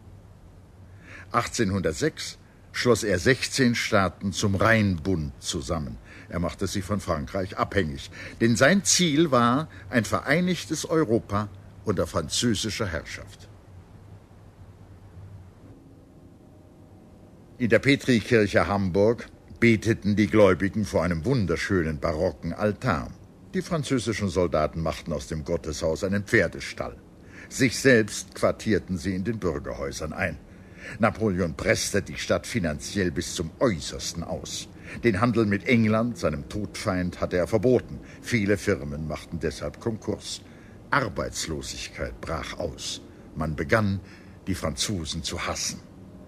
1806 schloss er 16 Staaten zum Rheinbund zusammen. Er machte sie von Frankreich abhängig, denn sein Ziel war ein vereinigtes Europa unter französischer Herrschaft. In der Petrikirche Hamburg beteten die Gläubigen vor einem wunderschönen barocken Altar. Die französischen Soldaten machten aus dem Gotteshaus einen Pferdestall. Sich selbst quartierten sie in den Bürgerhäusern ein. Napoleon presste die Stadt finanziell bis zum Äußersten aus. Den Handel mit England, seinem Todfeind, hatte er verboten. Viele Firmen machten deshalb Konkurs. Arbeitslosigkeit brach aus. Man begann, die Franzosen zu hassen.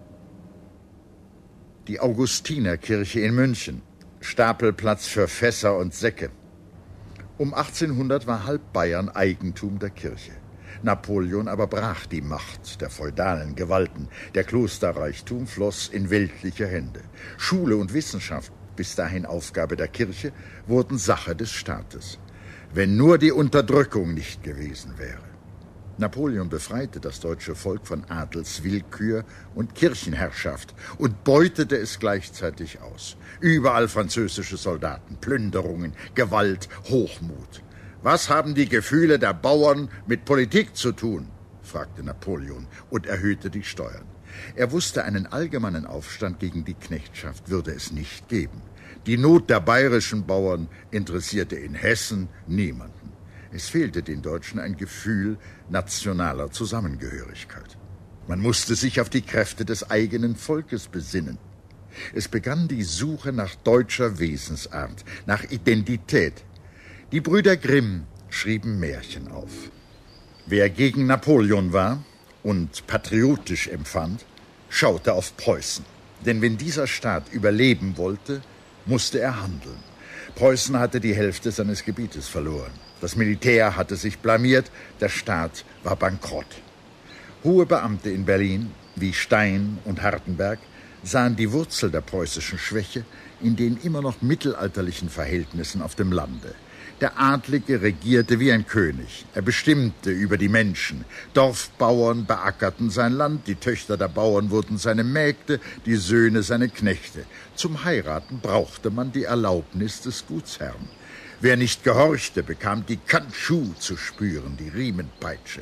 Die Augustinerkirche in München, Stapelplatz für Fässer und Säcke. Um 1800 war halb Bayern Eigentum der Kirche. Napoleon aber brach die Macht der feudalen Gewalten. Der Klosterreichtum floss in weltliche Hände. Schule und Wissenschaft, bis dahin Aufgabe der Kirche, wurden Sache des Staates. Wenn nur die Unterdrückung nicht gewesen wäre. Napoleon befreite das deutsche Volk von Adelswillkür und Kirchenherrschaft und beutete es gleichzeitig aus. Überall französische Soldaten, Plünderungen, Gewalt, Hochmut. Was haben die Gefühle der Bauern mit Politik zu tun? Fragte Napoleon und erhöhte die Steuern. Er wusste, einen allgemeinen Aufstand gegen die Knechtschaft würde es nicht geben. Die Not der bayerischen Bauern interessierte in Hessen niemanden. Es fehlte den Deutschen ein Gefühl nationaler Zusammengehörigkeit. Man musste sich auf die Kräfte des eigenen Volkes besinnen. Es begann die Suche nach deutscher Wesensart, nach Identität. Die Brüder Grimm schrieben Märchen auf. Wer gegen Napoleon war und patriotisch empfand, schaute auf Preußen. Denn wenn dieser Staat überleben wollte, musste er handeln. Preußen hatte die Hälfte seines Gebietes verloren. Das Militär hatte sich blamiert, der Staat war bankrott. Hohe Beamte in Berlin, wie Stein und Hardenberg, sahen die Wurzel der preußischen Schwäche in den immer noch mittelalterlichen Verhältnissen auf dem Lande. Der Adlige regierte wie ein König. Er bestimmte über die Menschen. Dorfbauern beackerten sein Land, die Töchter der Bauern wurden seine Mägde, die Söhne seine Knechte. Zum Heiraten brauchte man die Erlaubnis des Gutsherrn. Wer nicht gehorchte, bekam die Kandschuh zu spüren, die Riemenpeitsche.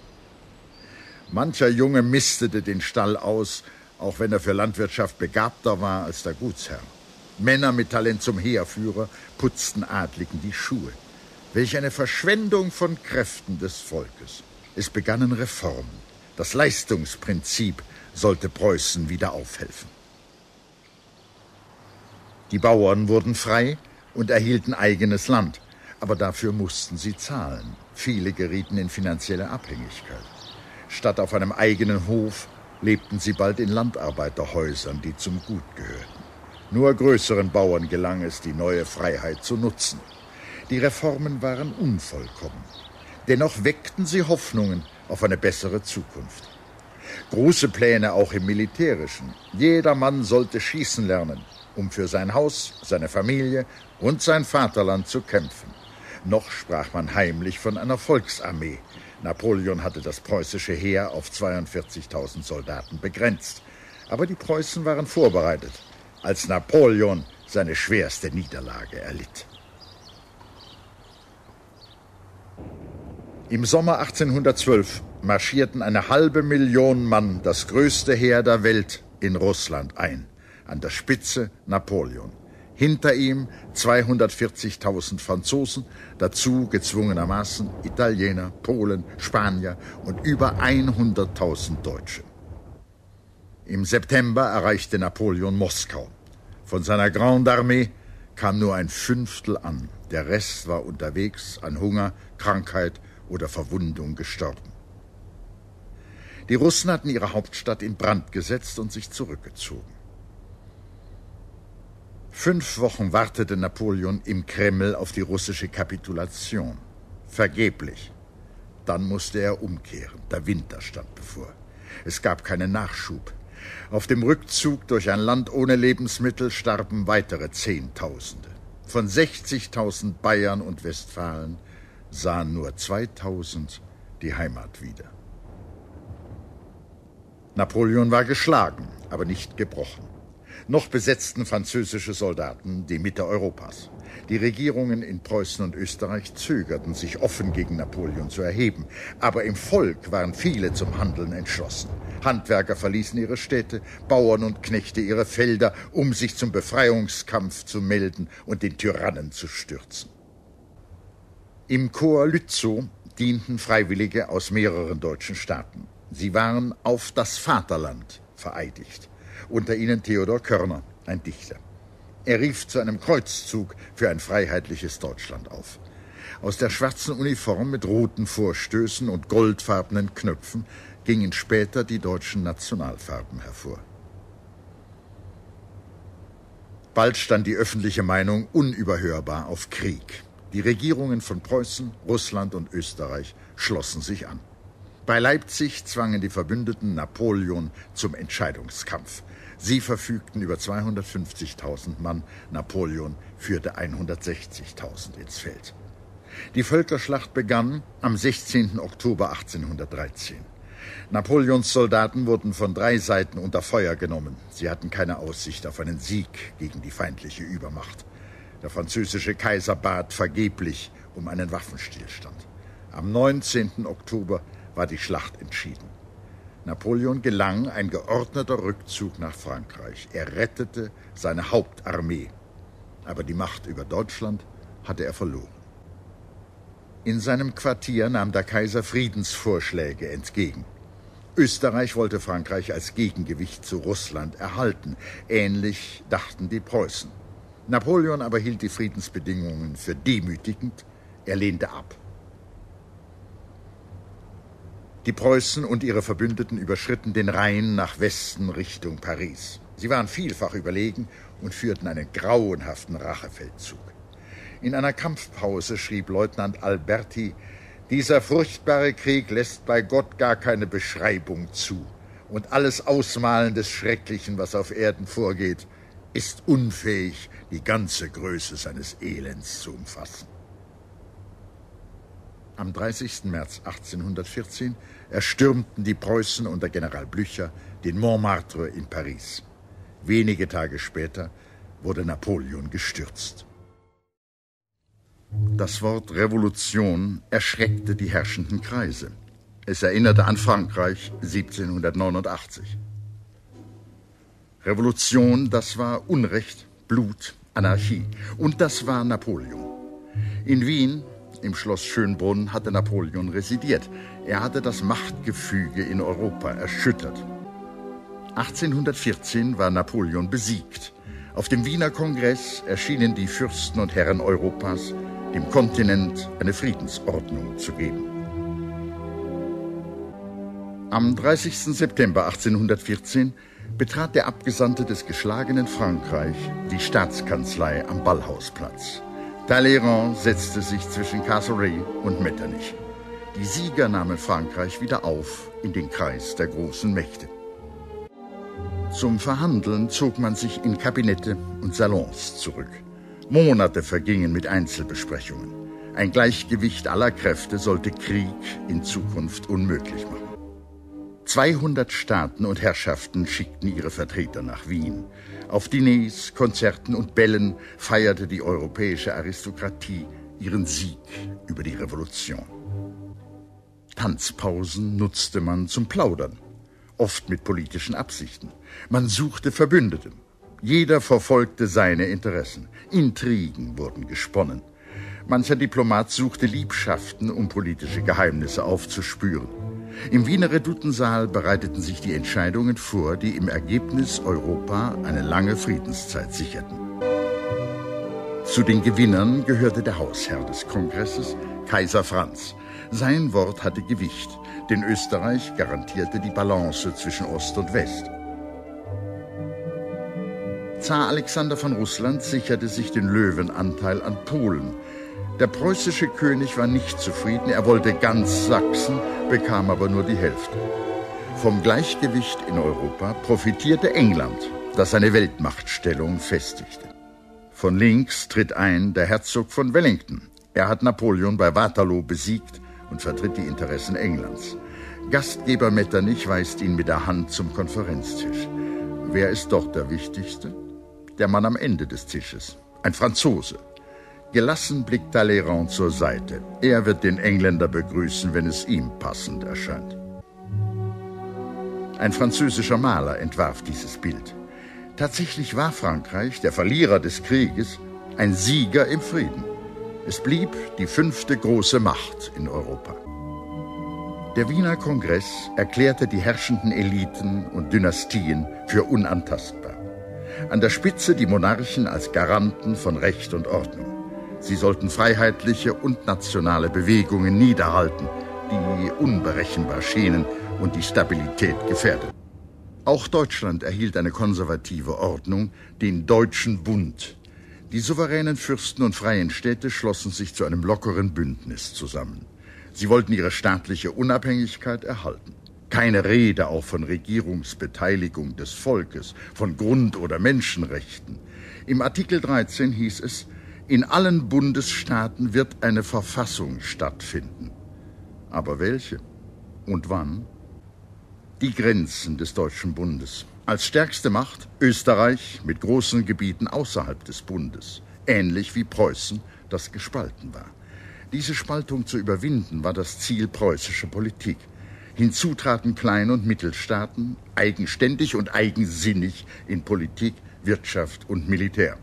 Mancher Junge mistete den Stall aus, auch wenn er für Landwirtschaft begabter war als der Gutsherr. Männer mit Talent zum Heerführer putzten Adligen die Schuhe. Welch eine Verschwendung von Kräften des Volkes. Es begannen Reformen. Das Leistungsprinzip sollte Preußen wieder aufhelfen. Die Bauern wurden frei und erhielten eigenes Land. Aber dafür mussten sie zahlen. Viele gerieten in finanzielle Abhängigkeit. Statt auf einem eigenen Hof lebten sie bald in Landarbeiterhäusern, die zum Gut gehörten. Nur größeren Bauern gelang es, die neue Freiheit zu nutzen. Die Reformen waren unvollkommen. Dennoch weckten sie Hoffnungen auf eine bessere Zukunft. Große Pläne auch im Militärischen. Jeder Mann sollte schießen lernen, um für sein Haus, seine Familie und sein Vaterland zu kämpfen. Noch sprach man heimlich von einer Volksarmee. Napoleon hatte das preußische Heer auf 42.000 Soldaten begrenzt. Aber die Preußen waren vorbereitet, als Napoleon seine schwerste Niederlage erlitt. Im Sommer 1812 marschierten 500.000 Mann, das größte Heer der Welt, in Russland ein. An der Spitze Napoleon. Hinter ihm 240.000 Franzosen, dazu gezwungenermaßen Italiener, Polen, Spanier und über 100.000 Deutsche. Im September erreichte Napoleon Moskau. Von seiner Grande Armee kam nur ein Fünftel an. Der Rest war unterwegs an Hunger, Krankheit oder Verwundung gestorben. Die Russen hatten ihre Hauptstadt in Brand gesetzt und sich zurückgezogen. 5 Wochen wartete Napoleon im Kreml auf die russische Kapitulation. Vergeblich. Dann musste er umkehren. Der Winter stand bevor. Es gab keinen Nachschub. Auf dem Rückzug durch ein Land ohne Lebensmittel starben weitere Zehntausende. Von 60.000 Bayern und Westfalen sahen nur 2.000 die Heimat wieder. Napoleon war geschlagen, aber nicht gebrochen. Noch besetzten französische Soldaten die Mitte Europas. Die Regierungen in Preußen und Österreich zögerten, sich offen gegen Napoleon zu erheben. Aber im Volk waren viele zum Handeln entschlossen. Handwerker verließen ihre Städte, Bauern und Knechte ihre Felder, um sich zum Befreiungskampf zu melden und den Tyrannen zu stürzen. Im Korps Lützow dienten Freiwillige aus mehreren deutschen Staaten. Sie waren auf das Vaterland vereidigt. Unter ihnen Theodor Körner, ein Dichter. Er rief zu einem Kreuzzug für ein freiheitliches Deutschland auf. Aus der schwarzen Uniform mit roten Vorstößen und goldfarbenen Knöpfen gingen später die deutschen Nationalfarben hervor. Bald stand die öffentliche Meinung unüberhörbar auf Krieg. Die Regierungen von Preußen, Russland und Österreich schlossen sich an. Bei Leipzig zwangen die Verbündeten Napoleon zum Entscheidungskampf. Sie verfügten über 250.000 Mann, Napoleon führte 160.000 ins Feld. Die Völkerschlacht begann am 16. Oktober 1813. Napoleons Soldaten wurden von 3 Seiten unter Feuer genommen. Sie hatten keine Aussicht auf einen Sieg gegen die feindliche Übermacht. Der französische Kaiser bat vergeblich um einen Waffenstillstand. Am 19. Oktober war die Schlacht entschieden. Napoleon gelang ein geordneter Rückzug nach Frankreich. Er rettete seine Hauptarmee. Aber die Macht über Deutschland hatte er verloren. In seinem Quartier nahm der Kaiser Friedensvorschläge entgegen. Österreich wollte Frankreich als Gegengewicht zu Russland erhalten. Ähnlich dachten die Preußen. Napoleon aber hielt die Friedensbedingungen für demütigend. Er lehnte ab. Die Preußen und ihre Verbündeten überschritten den Rhein nach Westen Richtung Paris. Sie waren vielfach überlegen und führten einen grauenhaften Rachefeldzug. In einer Kampfpause schrieb Leutnant Alberti: Dieser furchtbare Krieg lässt bei Gott gar keine Beschreibung zu. Und alles Ausmalen des Schrecklichen, was auf Erden vorgeht, ist unfähig, die ganze Größe seines Elends zu umfassen. Am 30. März 1814 erstürmten die Preußen unter General Blücher den Montmartre in Paris. Wenige Tage später wurde Napoleon gestürzt. Das Wort Revolution erschreckte die herrschenden Kreise. Es erinnerte an Frankreich 1789. Revolution, das war Unrecht, Blut, Anarchie. Und das war Napoleon. In Wien, im Schloss Schönbrunn, hatte Napoleon residiert. Er hatte das Machtgefüge in Europa erschüttert. 1814 war Napoleon besiegt. Auf dem Wiener Kongress erschienen die Fürsten und Herren Europas, dem Kontinent eine Friedensordnung zu geben. Am 30. September 1814 betrat der Abgesandte des geschlagenen Frankreich die Staatskanzlei am Ballhausplatz. Talleyrand setzte sich zwischen Castlereagh und Metternich. Die Sieger nahmen Frankreich wieder auf in den Kreis der großen Mächte. Zum Verhandeln zog man sich in Kabinette und Salons zurück. Monate vergingen mit Einzelbesprechungen. Ein Gleichgewicht aller Kräfte sollte Krieg in Zukunft unmöglich machen. 200 Staaten und Herrschaften schickten ihre Vertreter nach Wien. Auf Diners, Konzerten und Bällen feierte die europäische Aristokratie ihren Sieg über die Revolution. Tanzpausen nutzte man zum Plaudern, oft mit politischen Absichten. Man suchte Verbündete. Jeder verfolgte seine Interessen. Intrigen wurden gesponnen. Mancher Diplomat suchte Liebschaften, um politische Geheimnisse aufzuspüren. Im Wiener Redoutensaal bereiteten sich die Entscheidungen vor, die im Ergebnis Europa eine lange Friedenszeit sicherten. Zu den Gewinnern gehörte der Hausherr des Kongresses, Kaiser Franz. Sein Wort hatte Gewicht, denn Österreich garantierte die Balance zwischen Ost und West. Zar Alexander von Russland sicherte sich den Löwenanteil an Polen. Der preußische König war nicht zufrieden, er wollte ganz Sachsen, bekam aber nur die Hälfte. Vom Gleichgewicht in Europa profitierte England, das seine Weltmachtstellung festigte. Von links tritt ein der Herzog von Wellington. Er hat Napoleon bei Waterloo besiegt und vertritt die Interessen Englands. Gastgeber Metternich weist ihn mit der Hand zum Konferenztisch. Wer ist dort der Wichtigste? Der Mann am Ende des Tisches, ein Franzose. Gelassen blickt Talleyrand zur Seite. Er wird den Engländer begrüßen, wenn es ihm passend erscheint. Ein französischer Maler entwarf dieses Bild. Tatsächlich war Frankreich, der Verlierer des Krieges, ein Sieger im Frieden. Es blieb die 5. große Macht in Europa. Der Wiener Kongress erklärte die herrschenden Eliten und Dynastien für unantastbar. An der Spitze die Monarchen als Garanten von Recht und Ordnung. Sie sollten freiheitliche und nationale Bewegungen niederhalten, die unberechenbar schienen und die Stabilität gefährdeten. Auch Deutschland erhielt eine konservative Ordnung, den Deutschen Bund. Die souveränen Fürsten und freien Städte schlossen sich zu einem lockeren Bündnis zusammen. Sie wollten ihre staatliche Unabhängigkeit erhalten. Keine Rede auch von Regierungsbeteiligung des Volkes, von Grund- oder Menschenrechten. Im Artikel 13 hieß es, in allen Bundesstaaten wird eine Verfassung stattfinden. Aber welche? Und wann? Die Grenzen des Deutschen Bundes. Als stärkste Macht Österreich mit großen Gebieten außerhalb des Bundes. Ähnlich wie Preußen, das gespalten war. Diese Spaltung zu überwinden, war das Ziel preußischer Politik. Hinzu traten Klein- und Mittelstaaten, eigenständig und eigensinnig in Politik, Wirtschaft und Militär.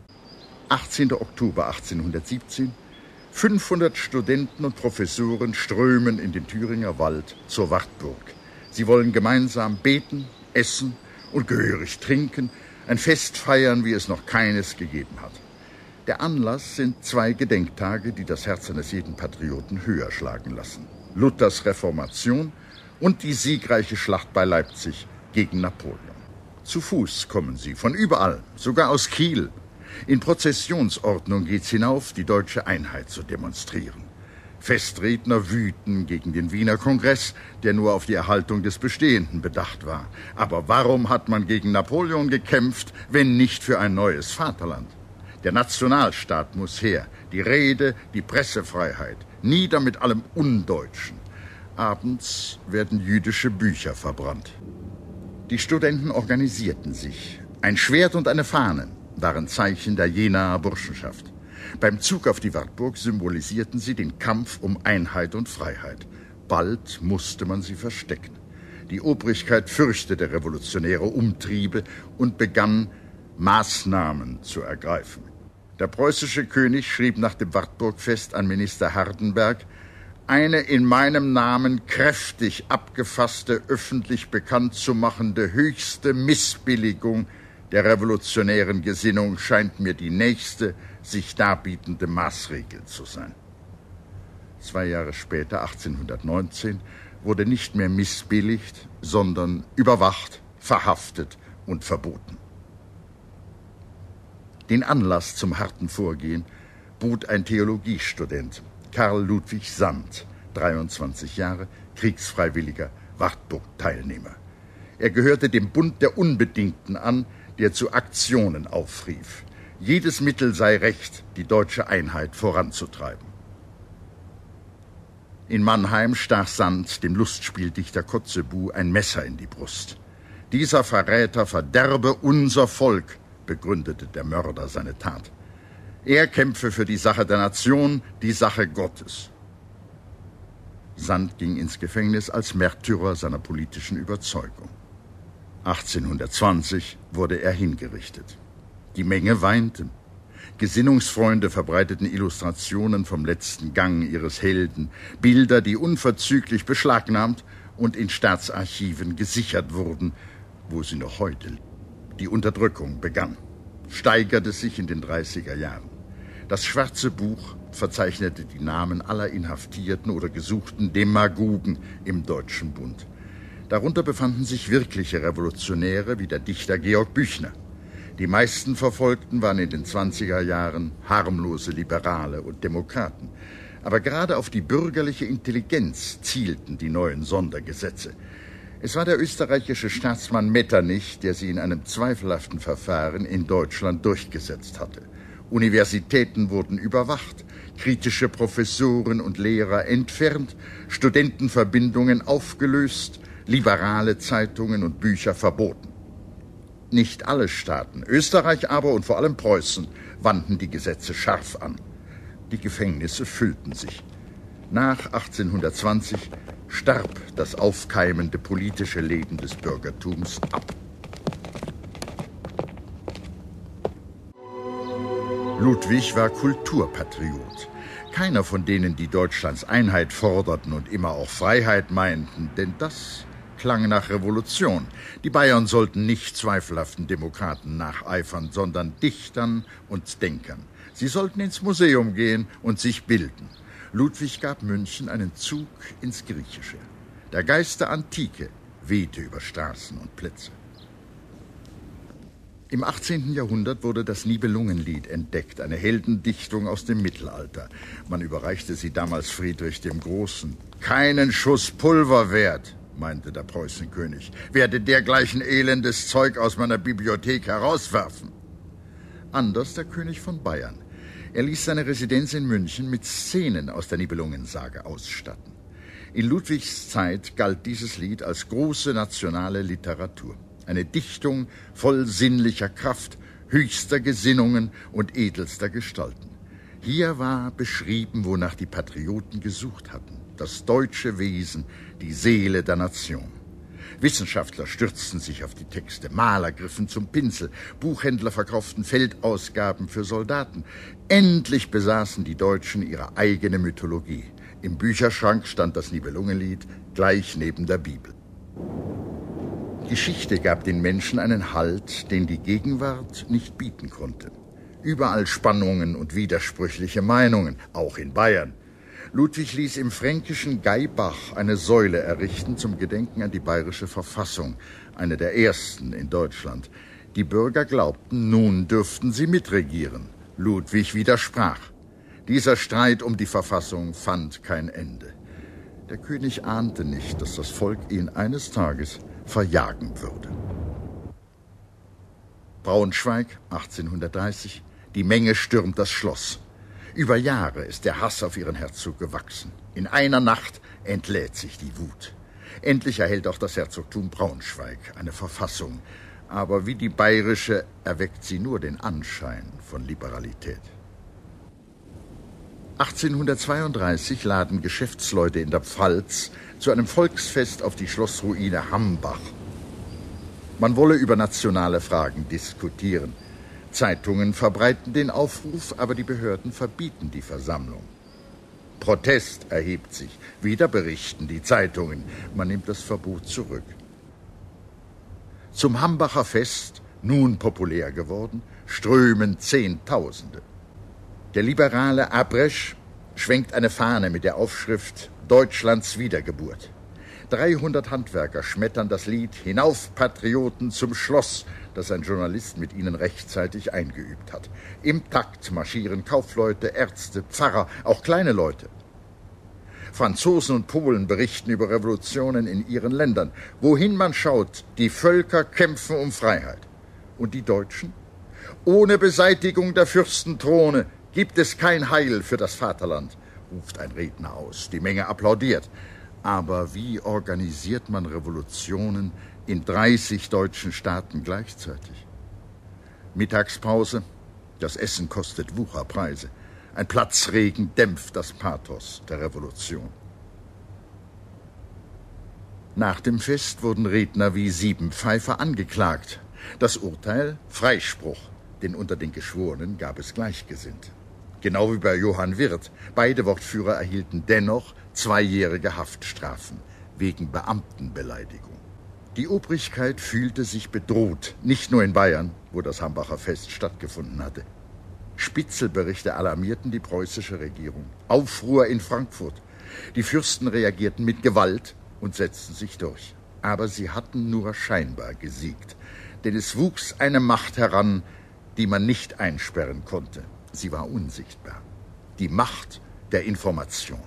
18. Oktober 1817. 500 Studenten und Professoren strömen in den Thüringer Wald zur Wartburg. Sie wollen gemeinsam beten, essen und gehörig trinken, ein Fest feiern, wie es noch keines gegeben hat. Der Anlass sind 2 Gedenktage, die das Herz eines jeden Patrioten höher schlagen lassen. Luthers Reformation und die siegreiche Schlacht bei Leipzig gegen Napoleon. Zu Fuß kommen sie, von überall, sogar aus Kiel. In Prozessionsordnung geht's hinauf, die deutsche Einheit zu demonstrieren. Festredner wüten gegen den Wiener Kongress, der nur auf die Erhaltung des Bestehenden bedacht war. Aber warum hat man gegen Napoleon gekämpft, wenn nicht für ein neues Vaterland? Der Nationalstaat muss her, die Rede, die Pressefreiheit, nieder mit allem Undeutschen. Abends werden jüdische Bücher verbrannt. Die Studenten organisierten sich. Ein Schwert und eine Fahne waren Zeichen der Jenaer Burschenschaft. Beim Zug auf die Wartburg symbolisierten sie den Kampf um Einheit und Freiheit. Bald musste man sie verstecken. Die Obrigkeit fürchtete revolutionäre Umtriebe und begann, Maßnahmen zu ergreifen. Der preußische König schrieb nach dem Wartburgfest an Minister Hardenberg, eine in meinem Namen kräftig abgefasste, öffentlich bekannt zu machende höchste Missbilligung der revolutionären Gesinnung scheint mir die nächste sich darbietende Maßregel zu sein. 2 Jahre später, 1819, wurde nicht mehr missbilligt, sondern überwacht, verhaftet und verboten. Den Anlass zum harten Vorgehen bot ein Theologiestudent, Karl Ludwig Sand, 23 Jahre, Kriegsfreiwilliger, Wartburg-Teilnehmer. Er gehörte dem Bund der Unbedingten an, der zu Aktionen aufrief. Jedes Mittel sei recht, die deutsche Einheit voranzutreiben. In Mannheim stach Sand dem Lustspieldichter Kotzebue ein Messer in die Brust. Dieser Verräter verderbe unser Volk, begründete der Mörder seine Tat. Er kämpfe für die Sache der Nation, die Sache Gottes. Sand ging ins Gefängnis als Märtyrer seiner politischen Überzeugung. 1820 wurde er hingerichtet. Die Menge weinte. Gesinnungsfreunde verbreiteten Illustrationen vom letzten Gang ihres Helden, Bilder, die unverzüglich beschlagnahmt und in Staatsarchiven gesichert wurden, wo sie noch heute liegen. Die Unterdrückung begann, steigerte sich in den 30er Jahren. Das Schwarze Buch verzeichnete die Namen aller inhaftierten oder gesuchten Demagogen im Deutschen Bund. Darunter befanden sich wirkliche Revolutionäre wie der Dichter Georg Büchner. Die meisten Verfolgten waren in den 20er Jahren harmlose Liberale und Demokraten. Aber gerade auf die bürgerliche Intelligenz zielten die neuen Sondergesetze. Es war der österreichische Staatsmann Metternich, der sie in einem zweifelhaften Verfahren in Deutschland durchgesetzt hatte. Universitäten wurden überwacht, kritische Professoren und Lehrer entfernt, Studentenverbindungen aufgelöst, liberale Zeitungen und Bücher verboten. Nicht alle Staaten, Österreich aber und vor allem Preußen, wandten die Gesetze scharf an. Die Gefängnisse füllten sich. Nach 1820 starb das aufkeimende politische Leben des Bürgertums ab. Ludwig war Kulturpatriot. Keiner von denen, die Deutschlands Einheit forderten und immer auch Freiheit meinten, denn das klang nach Revolution. Die Bayern sollten nicht zweifelhaften Demokraten nacheifern, sondern Dichtern und Denkern. Sie sollten ins Museum gehen und sich bilden. Ludwig gab München einen Zug ins Griechische. Der Geist der Antike wehte über Straßen und Plätze. Im 18. Jahrhundert wurde das Nibelungenlied entdeckt, eine Heldendichtung aus dem Mittelalter. Man überreichte sie damals Friedrich dem Großen. Keinen Schuss Pulver wert, meinte der Preußenkönig. Werde dergleichen elendes Zeug aus meiner Bibliothek herauswerfen. Anders der König von Bayern. Er ließ seine Residenz in München mit Szenen aus der Nibelungensage ausstatten. In Ludwigs Zeit galt dieses Lied als große nationale Literatur. Eine Dichtung voll sinnlicher Kraft, höchster Gesinnungen und edelster Gestalten. Hier war beschrieben, wonach die Patrioten gesucht hatten. Das deutsche Wesen, die Seele der Nation. Wissenschaftler stürzten sich auf die Texte, Maler griffen zum Pinsel, Buchhändler verkauften Feldausgaben für Soldaten. Endlich besaßen die Deutschen ihre eigene Mythologie. Im Bücherschrank stand das Nibelungenlied gleich neben der Bibel. Geschichte gab den Menschen einen Halt, den die Gegenwart nicht bieten konnte. Überall Spannungen und widersprüchliche Meinungen, auch in Bayern. Ludwig ließ im fränkischen Gaibach eine Säule errichten zum Gedenken an die bayerische Verfassung, eine der ersten in Deutschland. Die Bürger glaubten, nun dürften sie mitregieren. Ludwig widersprach. Dieser Streit um die Verfassung fand kein Ende. Der König ahnte nicht, dass das Volk ihn eines Tages verjagen würde. Braunschweig, 1830. Die Menge stürmt das Schloss. Über Jahre ist der Hass auf ihren Herzog gewachsen. In einer Nacht entlädt sich die Wut. Endlich erhält auch das Herzogtum Braunschweig eine Verfassung. Aber wie die bayerische erweckt sie nur den Anschein von Liberalität. 1832 laden Geschäftsleute in der Pfalz zu einem Volksfest auf die Schlossruine Hambach. Man wolle über nationale Fragen diskutieren. Zeitungen verbreiten den Aufruf, aber die Behörden verbieten die Versammlung. Protest erhebt sich. Wieder berichten die Zeitungen. Man nimmt das Verbot zurück. Zum Hambacher Fest, nun populär geworden, strömen Zehntausende. Der liberale Abresch schwenkt eine Fahne mit der Aufschrift Deutschlands Wiedergeburt. 300 Handwerker schmettern das Lied Hinauf, Patrioten, zum Schloss, das ein Journalist mit ihnen rechtzeitig eingeübt hat. Im Takt marschieren Kaufleute, Ärzte, Pfarrer, auch kleine Leute. Franzosen und Polen berichten über Revolutionen in ihren Ländern. Wohin man schaut, die Völker kämpfen um Freiheit. Und die Deutschen? Ohne Beseitigung der Fürstenthrone gibt es kein Heil für das Vaterland, ruft ein Redner aus. Die Menge applaudiert. Aber wie organisiert man Revolutionen in 30 deutschen Staaten gleichzeitig? Mittagspause, das Essen kostet Wucherpreise. Ein Platzregen dämpft das Pathos der Revolution. Nach dem Fest wurden Redner wie Siebenpfeifer angeklagt. Das Urteil: Freispruch, denn unter den Geschworenen gab es Gleichgesinnte. Genau wie bei Johann Wirth. Beide Wortführer erhielten dennoch 2-jährige Haftstrafen wegen Beamtenbeleidigung. Die Obrigkeit fühlte sich bedroht, nicht nur in Bayern, wo das Hambacher Fest stattgefunden hatte. Spitzelberichte alarmierten die preußische Regierung. Aufruhr in Frankfurt. Die Fürsten reagierten mit Gewalt und setzten sich durch. Aber sie hatten nur scheinbar gesiegt. Denn es wuchs eine Macht heran, die man nicht einsperren konnte. Sie war unsichtbar. Die Macht der Information.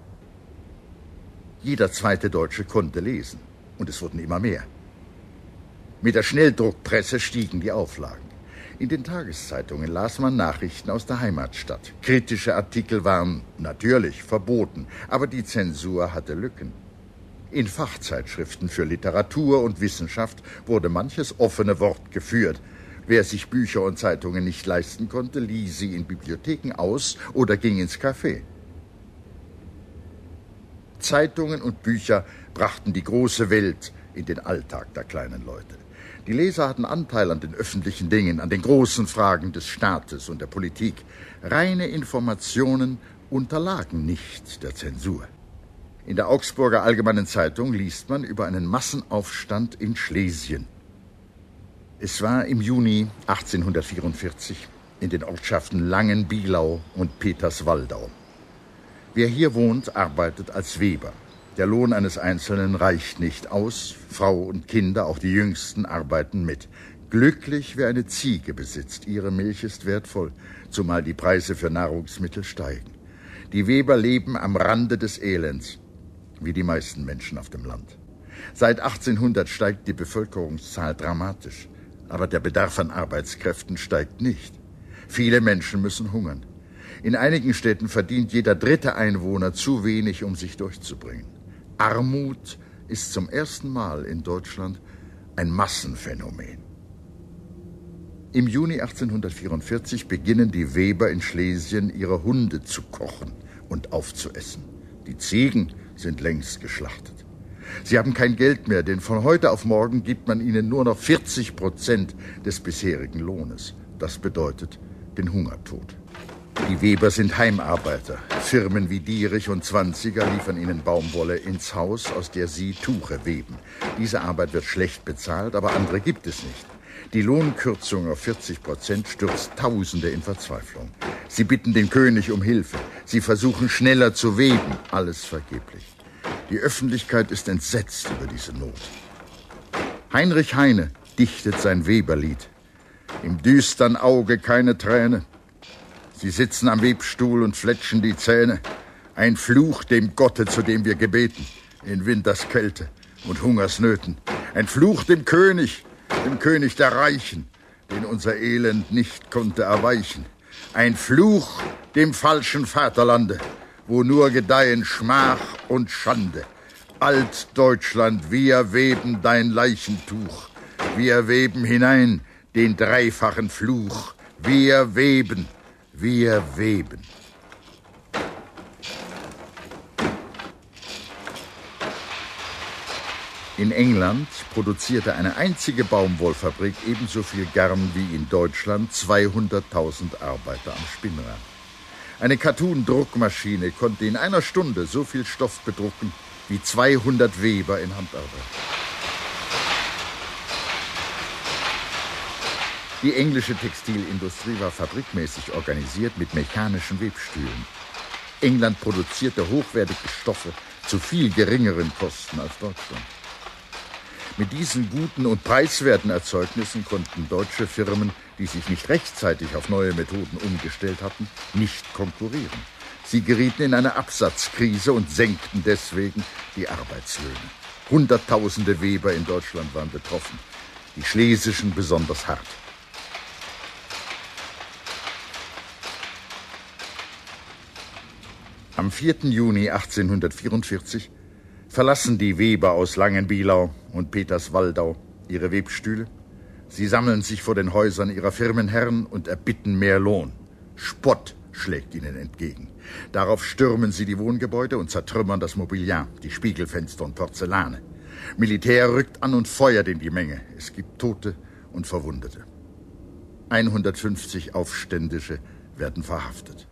Jeder zweite Deutsche konnte lesen. Und es wurden immer mehr. Mit der Schnelldruckpresse stiegen die Auflagen. In den Tageszeitungen las man Nachrichten aus der Heimatstadt. Kritische Artikel waren natürlich verboten, aber die Zensur hatte Lücken. In Fachzeitschriften für Literatur und Wissenschaft wurde manches offene Wort geführt. Wer sich Bücher und Zeitungen nicht leisten konnte, lieh sie in Bibliotheken aus oder ging ins Café. Zeitungen und Bücher brachten die große Welt in den Alltag der kleinen Leute. Die Leser hatten Anteil an den öffentlichen Dingen, an den großen Fragen des Staates und der Politik. Reine Informationen unterlagen nicht der Zensur. In der Augsburger Allgemeinen Zeitung liest man über einen Massenaufstand in Schlesien. Es war im Juni 1844 in den Ortschaften Langenbielau und Peterswaldau. Wer hier wohnt, arbeitet als Weber. Der Lohn eines Einzelnen reicht nicht aus. Frau und Kinder, auch die Jüngsten, arbeiten mit. Glücklich, wer eine Ziege besitzt. Ihre Milch ist wertvoll, zumal die Preise für Nahrungsmittel steigen. Die Weber leben am Rande des Elends, wie die meisten Menschen auf dem Land. Seit 1800 steigt die Bevölkerungszahl dramatisch. Aber der Bedarf an Arbeitskräften steigt nicht. Viele Menschen müssen hungern. In einigen Städten verdient jeder 3. Einwohner zu wenig, um sich durchzubringen. Armut ist zum ersten Mal in Deutschland ein Massenphänomen. Im Juni 1844 beginnen die Weber in Schlesien, ihre Hunde zu kochen und aufzuessen. Die Ziegen sind längst geschlachtet. Sie haben kein Geld mehr, denn von heute auf morgen gibt man ihnen nur noch 40% des bisherigen Lohnes. Das bedeutet den Hungertod. Die Weber sind Heimarbeiter. Firmen wie Dierich und Zwanziger liefern ihnen Baumwolle ins Haus, aus der sie Tuche weben. Diese Arbeit wird schlecht bezahlt, aber andere gibt es nicht. Die Lohnkürzung auf 40% stürzt Tausende in Verzweiflung. Sie bitten den König um Hilfe. Sie versuchen schneller zu weben. Alles vergeblich. Die Öffentlichkeit ist entsetzt über diese Not. Heinrich Heine dichtet sein Weberlied. Im düstern Auge keine Träne. Sie sitzen am Webstuhl und fletschen die Zähne. Ein Fluch dem Gotte, zu dem wir gebeten, in Winters Kälte und Hungersnöten. Ein Fluch dem König der Reichen, den unser Elend nicht konnte erweichen. Ein Fluch dem falschen Vaterlande, wo nur gedeihen Schmach und Schande. Altdeutschland, wir weben dein Leichentuch. Wir weben hinein den dreifachen Fluch. Wir weben. Wir weben. In England produzierte eine einzige Baumwollfabrik ebenso viel Garn wie in Deutschland 200.000 Arbeiter am Spinnrad. Eine Cartoon-Druckmaschine konnte in einer Stunde so viel Stoff bedrucken wie 200 Weber in Handarbeit. Die englische Textilindustrie war fabrikmäßig organisiert mit mechanischen Webstühlen. England produzierte hochwertige Stoffe zu viel geringeren Kosten als Deutschland. Mit diesen guten und preiswerten Erzeugnissen konnten deutsche Firmen, die sich nicht rechtzeitig auf neue Methoden umgestellt hatten, nicht konkurrieren. Sie gerieten in eine Absatzkrise und senkten deswegen die Arbeitslöhne. Hunderttausende Weber in Deutschland waren betroffen, die schlesischen besonders hart. Am 4. Juni 1844 verlassen die Weber aus Langenbielau und Peterswaldau ihre Webstühle. Sie sammeln sich vor den Häusern ihrer Firmenherren und erbitten mehr Lohn. Spott schlägt ihnen entgegen. Darauf stürmen sie die Wohngebäude und zertrümmern das Mobiliar, die Spiegelfenster und Porzellane. Militär rückt an und feuert in die Menge. Es gibt Tote und Verwundete. 150 Aufständische werden verhaftet.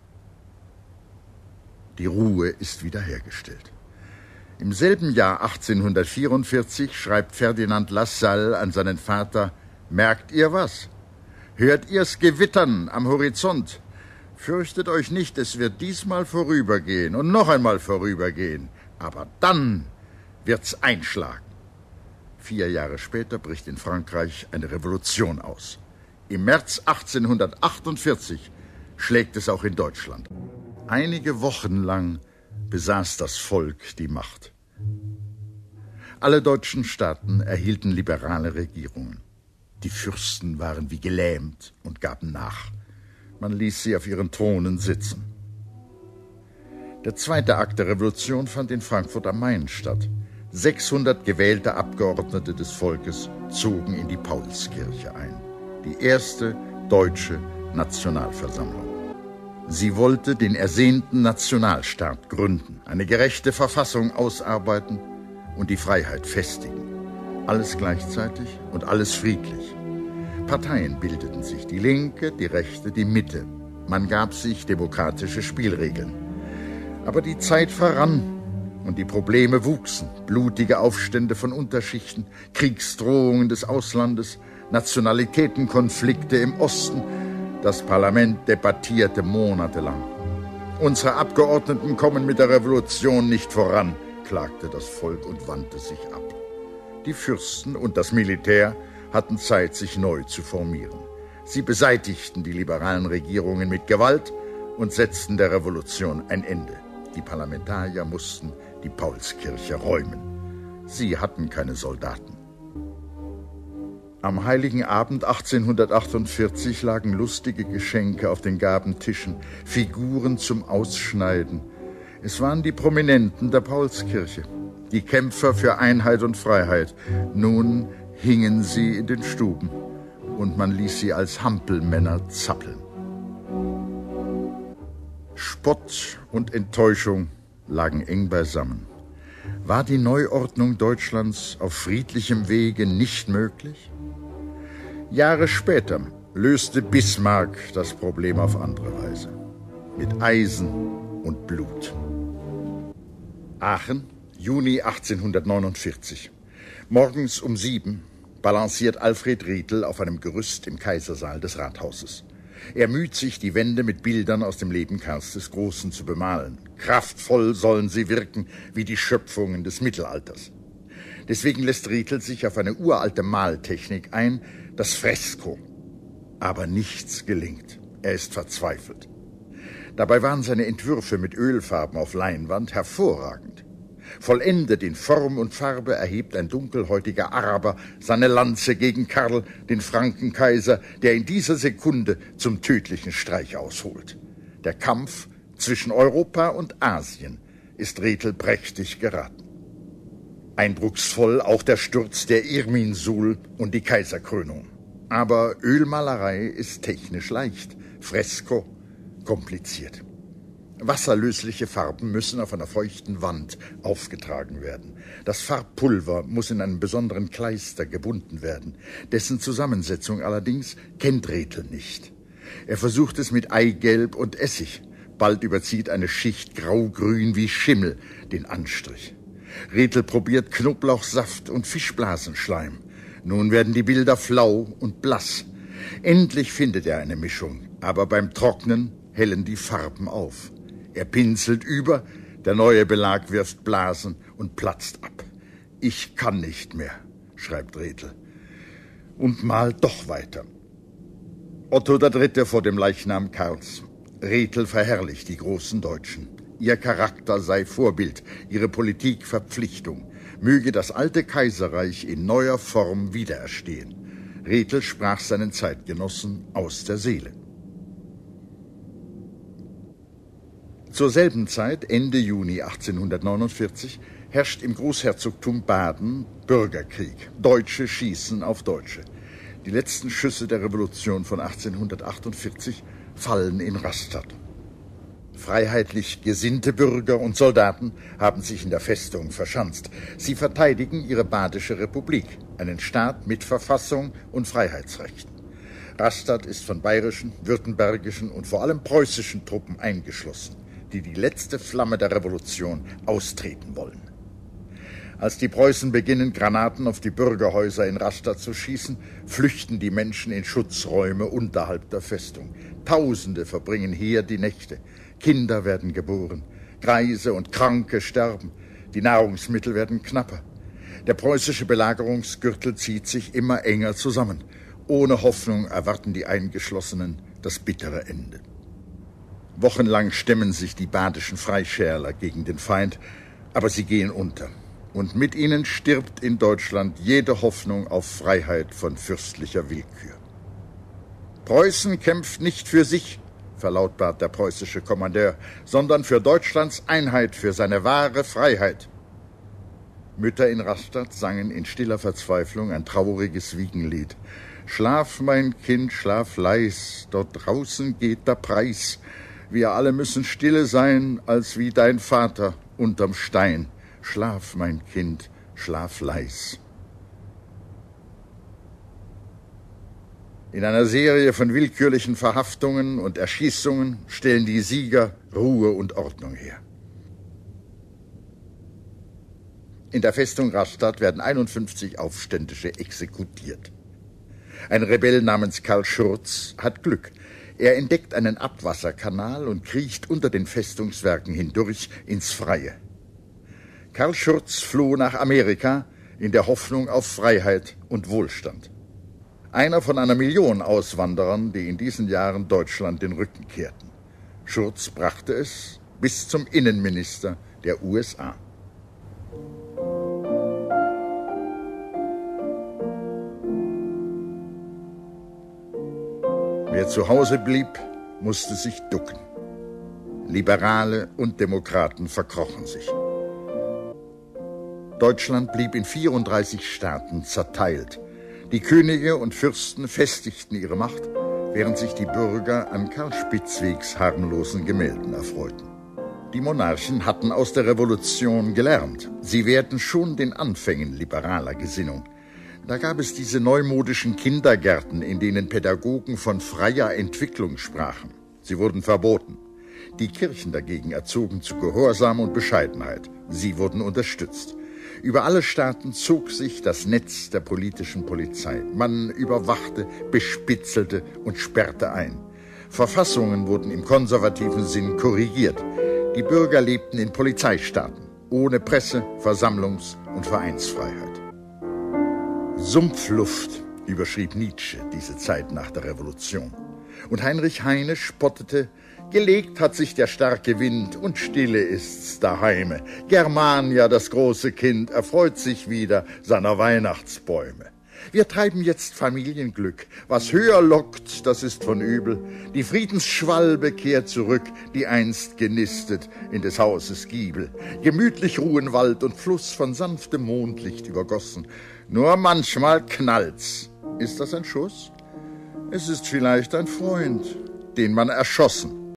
Die Ruhe ist wiederhergestellt. Im selben Jahr 1844 schreibt Ferdinand Lassalle an seinen Vater: Merkt ihr was? Hört ihr's Gewittern am Horizont? Fürchtet euch nicht, es wird diesmal vorübergehen und noch einmal vorübergehen. Aber dann wird's einschlagen. 4 Jahre später bricht in Frankreich eine Revolution aus. Im März 1848 schlägt es auch in Deutschland. Einige Wochen lang besaß das Volk die Macht. Alle deutschen Staaten erhielten liberale Regierungen. Die Fürsten waren wie gelähmt und gaben nach. Man ließ sie auf ihren Thronen sitzen. Der zweite Akt der Revolution fand in Frankfurt am Main statt. 600 gewählte Abgeordnete des Volkes zogen in die Paulskirche ein. Die erste deutsche Nationalversammlung. Sie wollte den ersehnten Nationalstaat gründen, eine gerechte Verfassung ausarbeiten und die Freiheit festigen. Alles gleichzeitig und alles friedlich. Parteien bildeten sich, die Linke, die Rechte, die Mitte. Man gab sich demokratische Spielregeln. Aber die Zeit verrann und die Probleme wuchsen. Blutige Aufstände von Unterschichten, Kriegsdrohungen des Auslandes, Nationalitätenkonflikte im Osten. Das Parlament debattierte monatelang. Unsere Abgeordneten kommen mit der Revolution nicht voran, klagte das Volk und wandte sich ab. Die Fürsten und das Militär hatten Zeit, sich neu zu formieren. Sie beseitigten die liberalen Regierungen mit Gewalt und setzten der Revolution ein Ende. Die Parlamentarier mussten die Paulskirche räumen. Sie hatten keine Soldaten. Am Heiligen Abend 1848 lagen lustige Geschenke auf den Gabentischen, Figuren zum Ausschneiden. Es waren die Prominenten der Paulskirche, die Kämpfer für Einheit und Freiheit. Nun hingen sie in den Stuben und man ließ sie als Hampelmänner zappeln. Spott und Enttäuschung lagen eng beisammen. War die Neuordnung Deutschlands auf friedlichem Wege nicht möglich? Jahre später löste Bismarck das Problem auf andere Weise. Mit Eisen und Blut. Aachen, Juni 1849. Morgens um 7 balanciert Alfred Riedel auf einem Gerüst im Kaisersaal des Rathauses. Er müht sich, die Wände mit Bildern aus dem Leben Karls des Großen zu bemalen. Kraftvoll sollen sie wirken, wie die Schöpfungen des Mittelalters. Deswegen lässt Riedel sich auf eine uralte Maltechnik ein, das Fresko. Aber nichts gelingt. Er ist verzweifelt. Dabei waren seine Entwürfe mit Ölfarben auf Leinwand hervorragend. Vollendet in Form und Farbe erhebt ein dunkelhäutiger Araber seine Lanze gegen Karl, den Frankenkaiser, der in dieser Sekunde zum tödlichen Streich ausholt. Der Kampf zwischen Europa und Asien ist Riedel prächtig geraten. Eindrucksvoll auch der Sturz der Irminsul und die Kaiserkrönung. Aber Ölmalerei ist technisch leicht, Fresko kompliziert. Wasserlösliche Farben müssen auf einer feuchten Wand aufgetragen werden. Das Farbpulver muss in einem besonderen Kleister gebunden werden. Dessen Zusammensetzung allerdings kennt Riedel nicht. Er versucht es mit Eigelb und Essig. Bald überzieht eine Schicht graugrün wie Schimmel den Anstrich. Riedel probiert Knoblauchsaft und Fischblasenschleim. Nun werden die Bilder flau und blass. Endlich findet er eine Mischung, aber beim Trocknen hellen die Farben auf. Er pinselt über, der neue Belag wirft Blasen und platzt ab. »Ich kann nicht mehr«, schreibt Riedel. Und malt doch weiter. Otto III. Vor dem Leichnam Karls. Riedel verherrlicht die großen Deutschen. Ihr Charakter sei Vorbild, ihre Politik Verpflichtung. Möge das alte Kaiserreich in neuer Form wiedererstehen. Riedel sprach seinen Zeitgenossen aus der Seele. Zur selben Zeit, Ende Juni 1849, herrscht im Großherzogtum Baden Bürgerkrieg. Deutsche schießen auf Deutsche. Die letzten Schüsse der Revolution von 1848 fallen in Rastatt. Freiheitlich gesinnte Bürger und Soldaten haben sich in der Festung verschanzt. Sie verteidigen ihre badische Republik, einen Staat mit Verfassung und Freiheitsrechten. Rastatt ist von bayerischen, württembergischen und vor allem preußischen Truppen eingeschlossen, die die letzte Flamme der Revolution austreten wollen. Als die Preußen beginnen, Granaten auf die Bürgerhäuser in Rastatt zu schießen, flüchten die Menschen in Schutzräume unterhalb der Festung. Tausende verbringen hier die Nächte. Kinder werden geboren, Greise und Kranke sterben, die Nahrungsmittel werden knapper. Der preußische Belagerungsgürtel zieht sich immer enger zusammen. Ohne Hoffnung erwarten die Eingeschlossenen das bittere Ende. Wochenlang stemmen sich die badischen Freischärler gegen den Feind, aber sie gehen unter. Und mit ihnen stirbt in Deutschland jede Hoffnung auf Freiheit von fürstlicher Willkür. Preußen kämpft nicht für sich, verlautbart der preußische Kommandeur, sondern für Deutschlands Einheit, für seine wahre Freiheit. Mütter in Rastatt sangen in stiller Verzweiflung ein trauriges Wiegenlied. Schlaf, mein Kind, schlaf leis, dort draußen geht der Preis. Wir alle müssen stille sein, als wie dein Vater unterm Stein. Schlaf, mein Kind, schlaf leis. In einer Serie von willkürlichen Verhaftungen und Erschießungen stellen die Sieger Ruhe und Ordnung her. In der Festung Rastatt werden 51 Aufständische exekutiert. Ein Rebell namens Karl Schurz hat Glück. Er entdeckt einen Abwasserkanal und kriecht unter den Festungswerken hindurch ins Freie. Karl Schurz floh nach Amerika in der Hoffnung auf Freiheit und Wohlstand. Einer von einer Million Auswanderern, die in diesen Jahren Deutschland den Rücken kehrten. Schurz brachte es bis zum Innenminister der USA. Wer zu Hause blieb, musste sich ducken. Liberale und Demokraten verkrochen sich. Deutschland blieb in 34 Staaten zerteilt. Die Könige und Fürsten festigten ihre Macht, während sich die Bürger an Karl Spitzwegs harmlosen Gemälden erfreuten. Die Monarchen hatten aus der Revolution gelernt. Sie währten schon den Anfängen liberaler Gesinnung. Da gab es diese neumodischen Kindergärten, in denen Pädagogen von freier Entwicklung sprachen. Sie wurden verboten. Die Kirchen dagegen erzogen zu Gehorsam und Bescheidenheit. Sie wurden unterstützt. Über alle Staaten zog sich das Netz der politischen Polizei. Man überwachte, bespitzelte und sperrte ein. Verfassungen wurden im konservativen Sinn korrigiert. Die Bürger lebten in Polizeistaaten, ohne Presse-, Versammlungs- und Vereinsfreiheit. Sumpfluft überschrieb Nietzsche diese Zeit nach der Revolution. Und Heinrich Heine spottete: Gelegt hat sich der starke Wind und stille ist's daheime. Germania, das große Kind, erfreut sich wieder seiner Weihnachtsbäume. Wir treiben jetzt Familienglück. Was höher lockt, das ist von übel. Die Friedensschwalbe kehrt zurück, die einst genistet in des Hauses Giebel. Gemütlich ruhen Wald und Fluss, von sanftem Mondlicht übergossen. Nur manchmal knallt's. Ist das ein Schuss? Es ist vielleicht ein Freund, den man erschossen.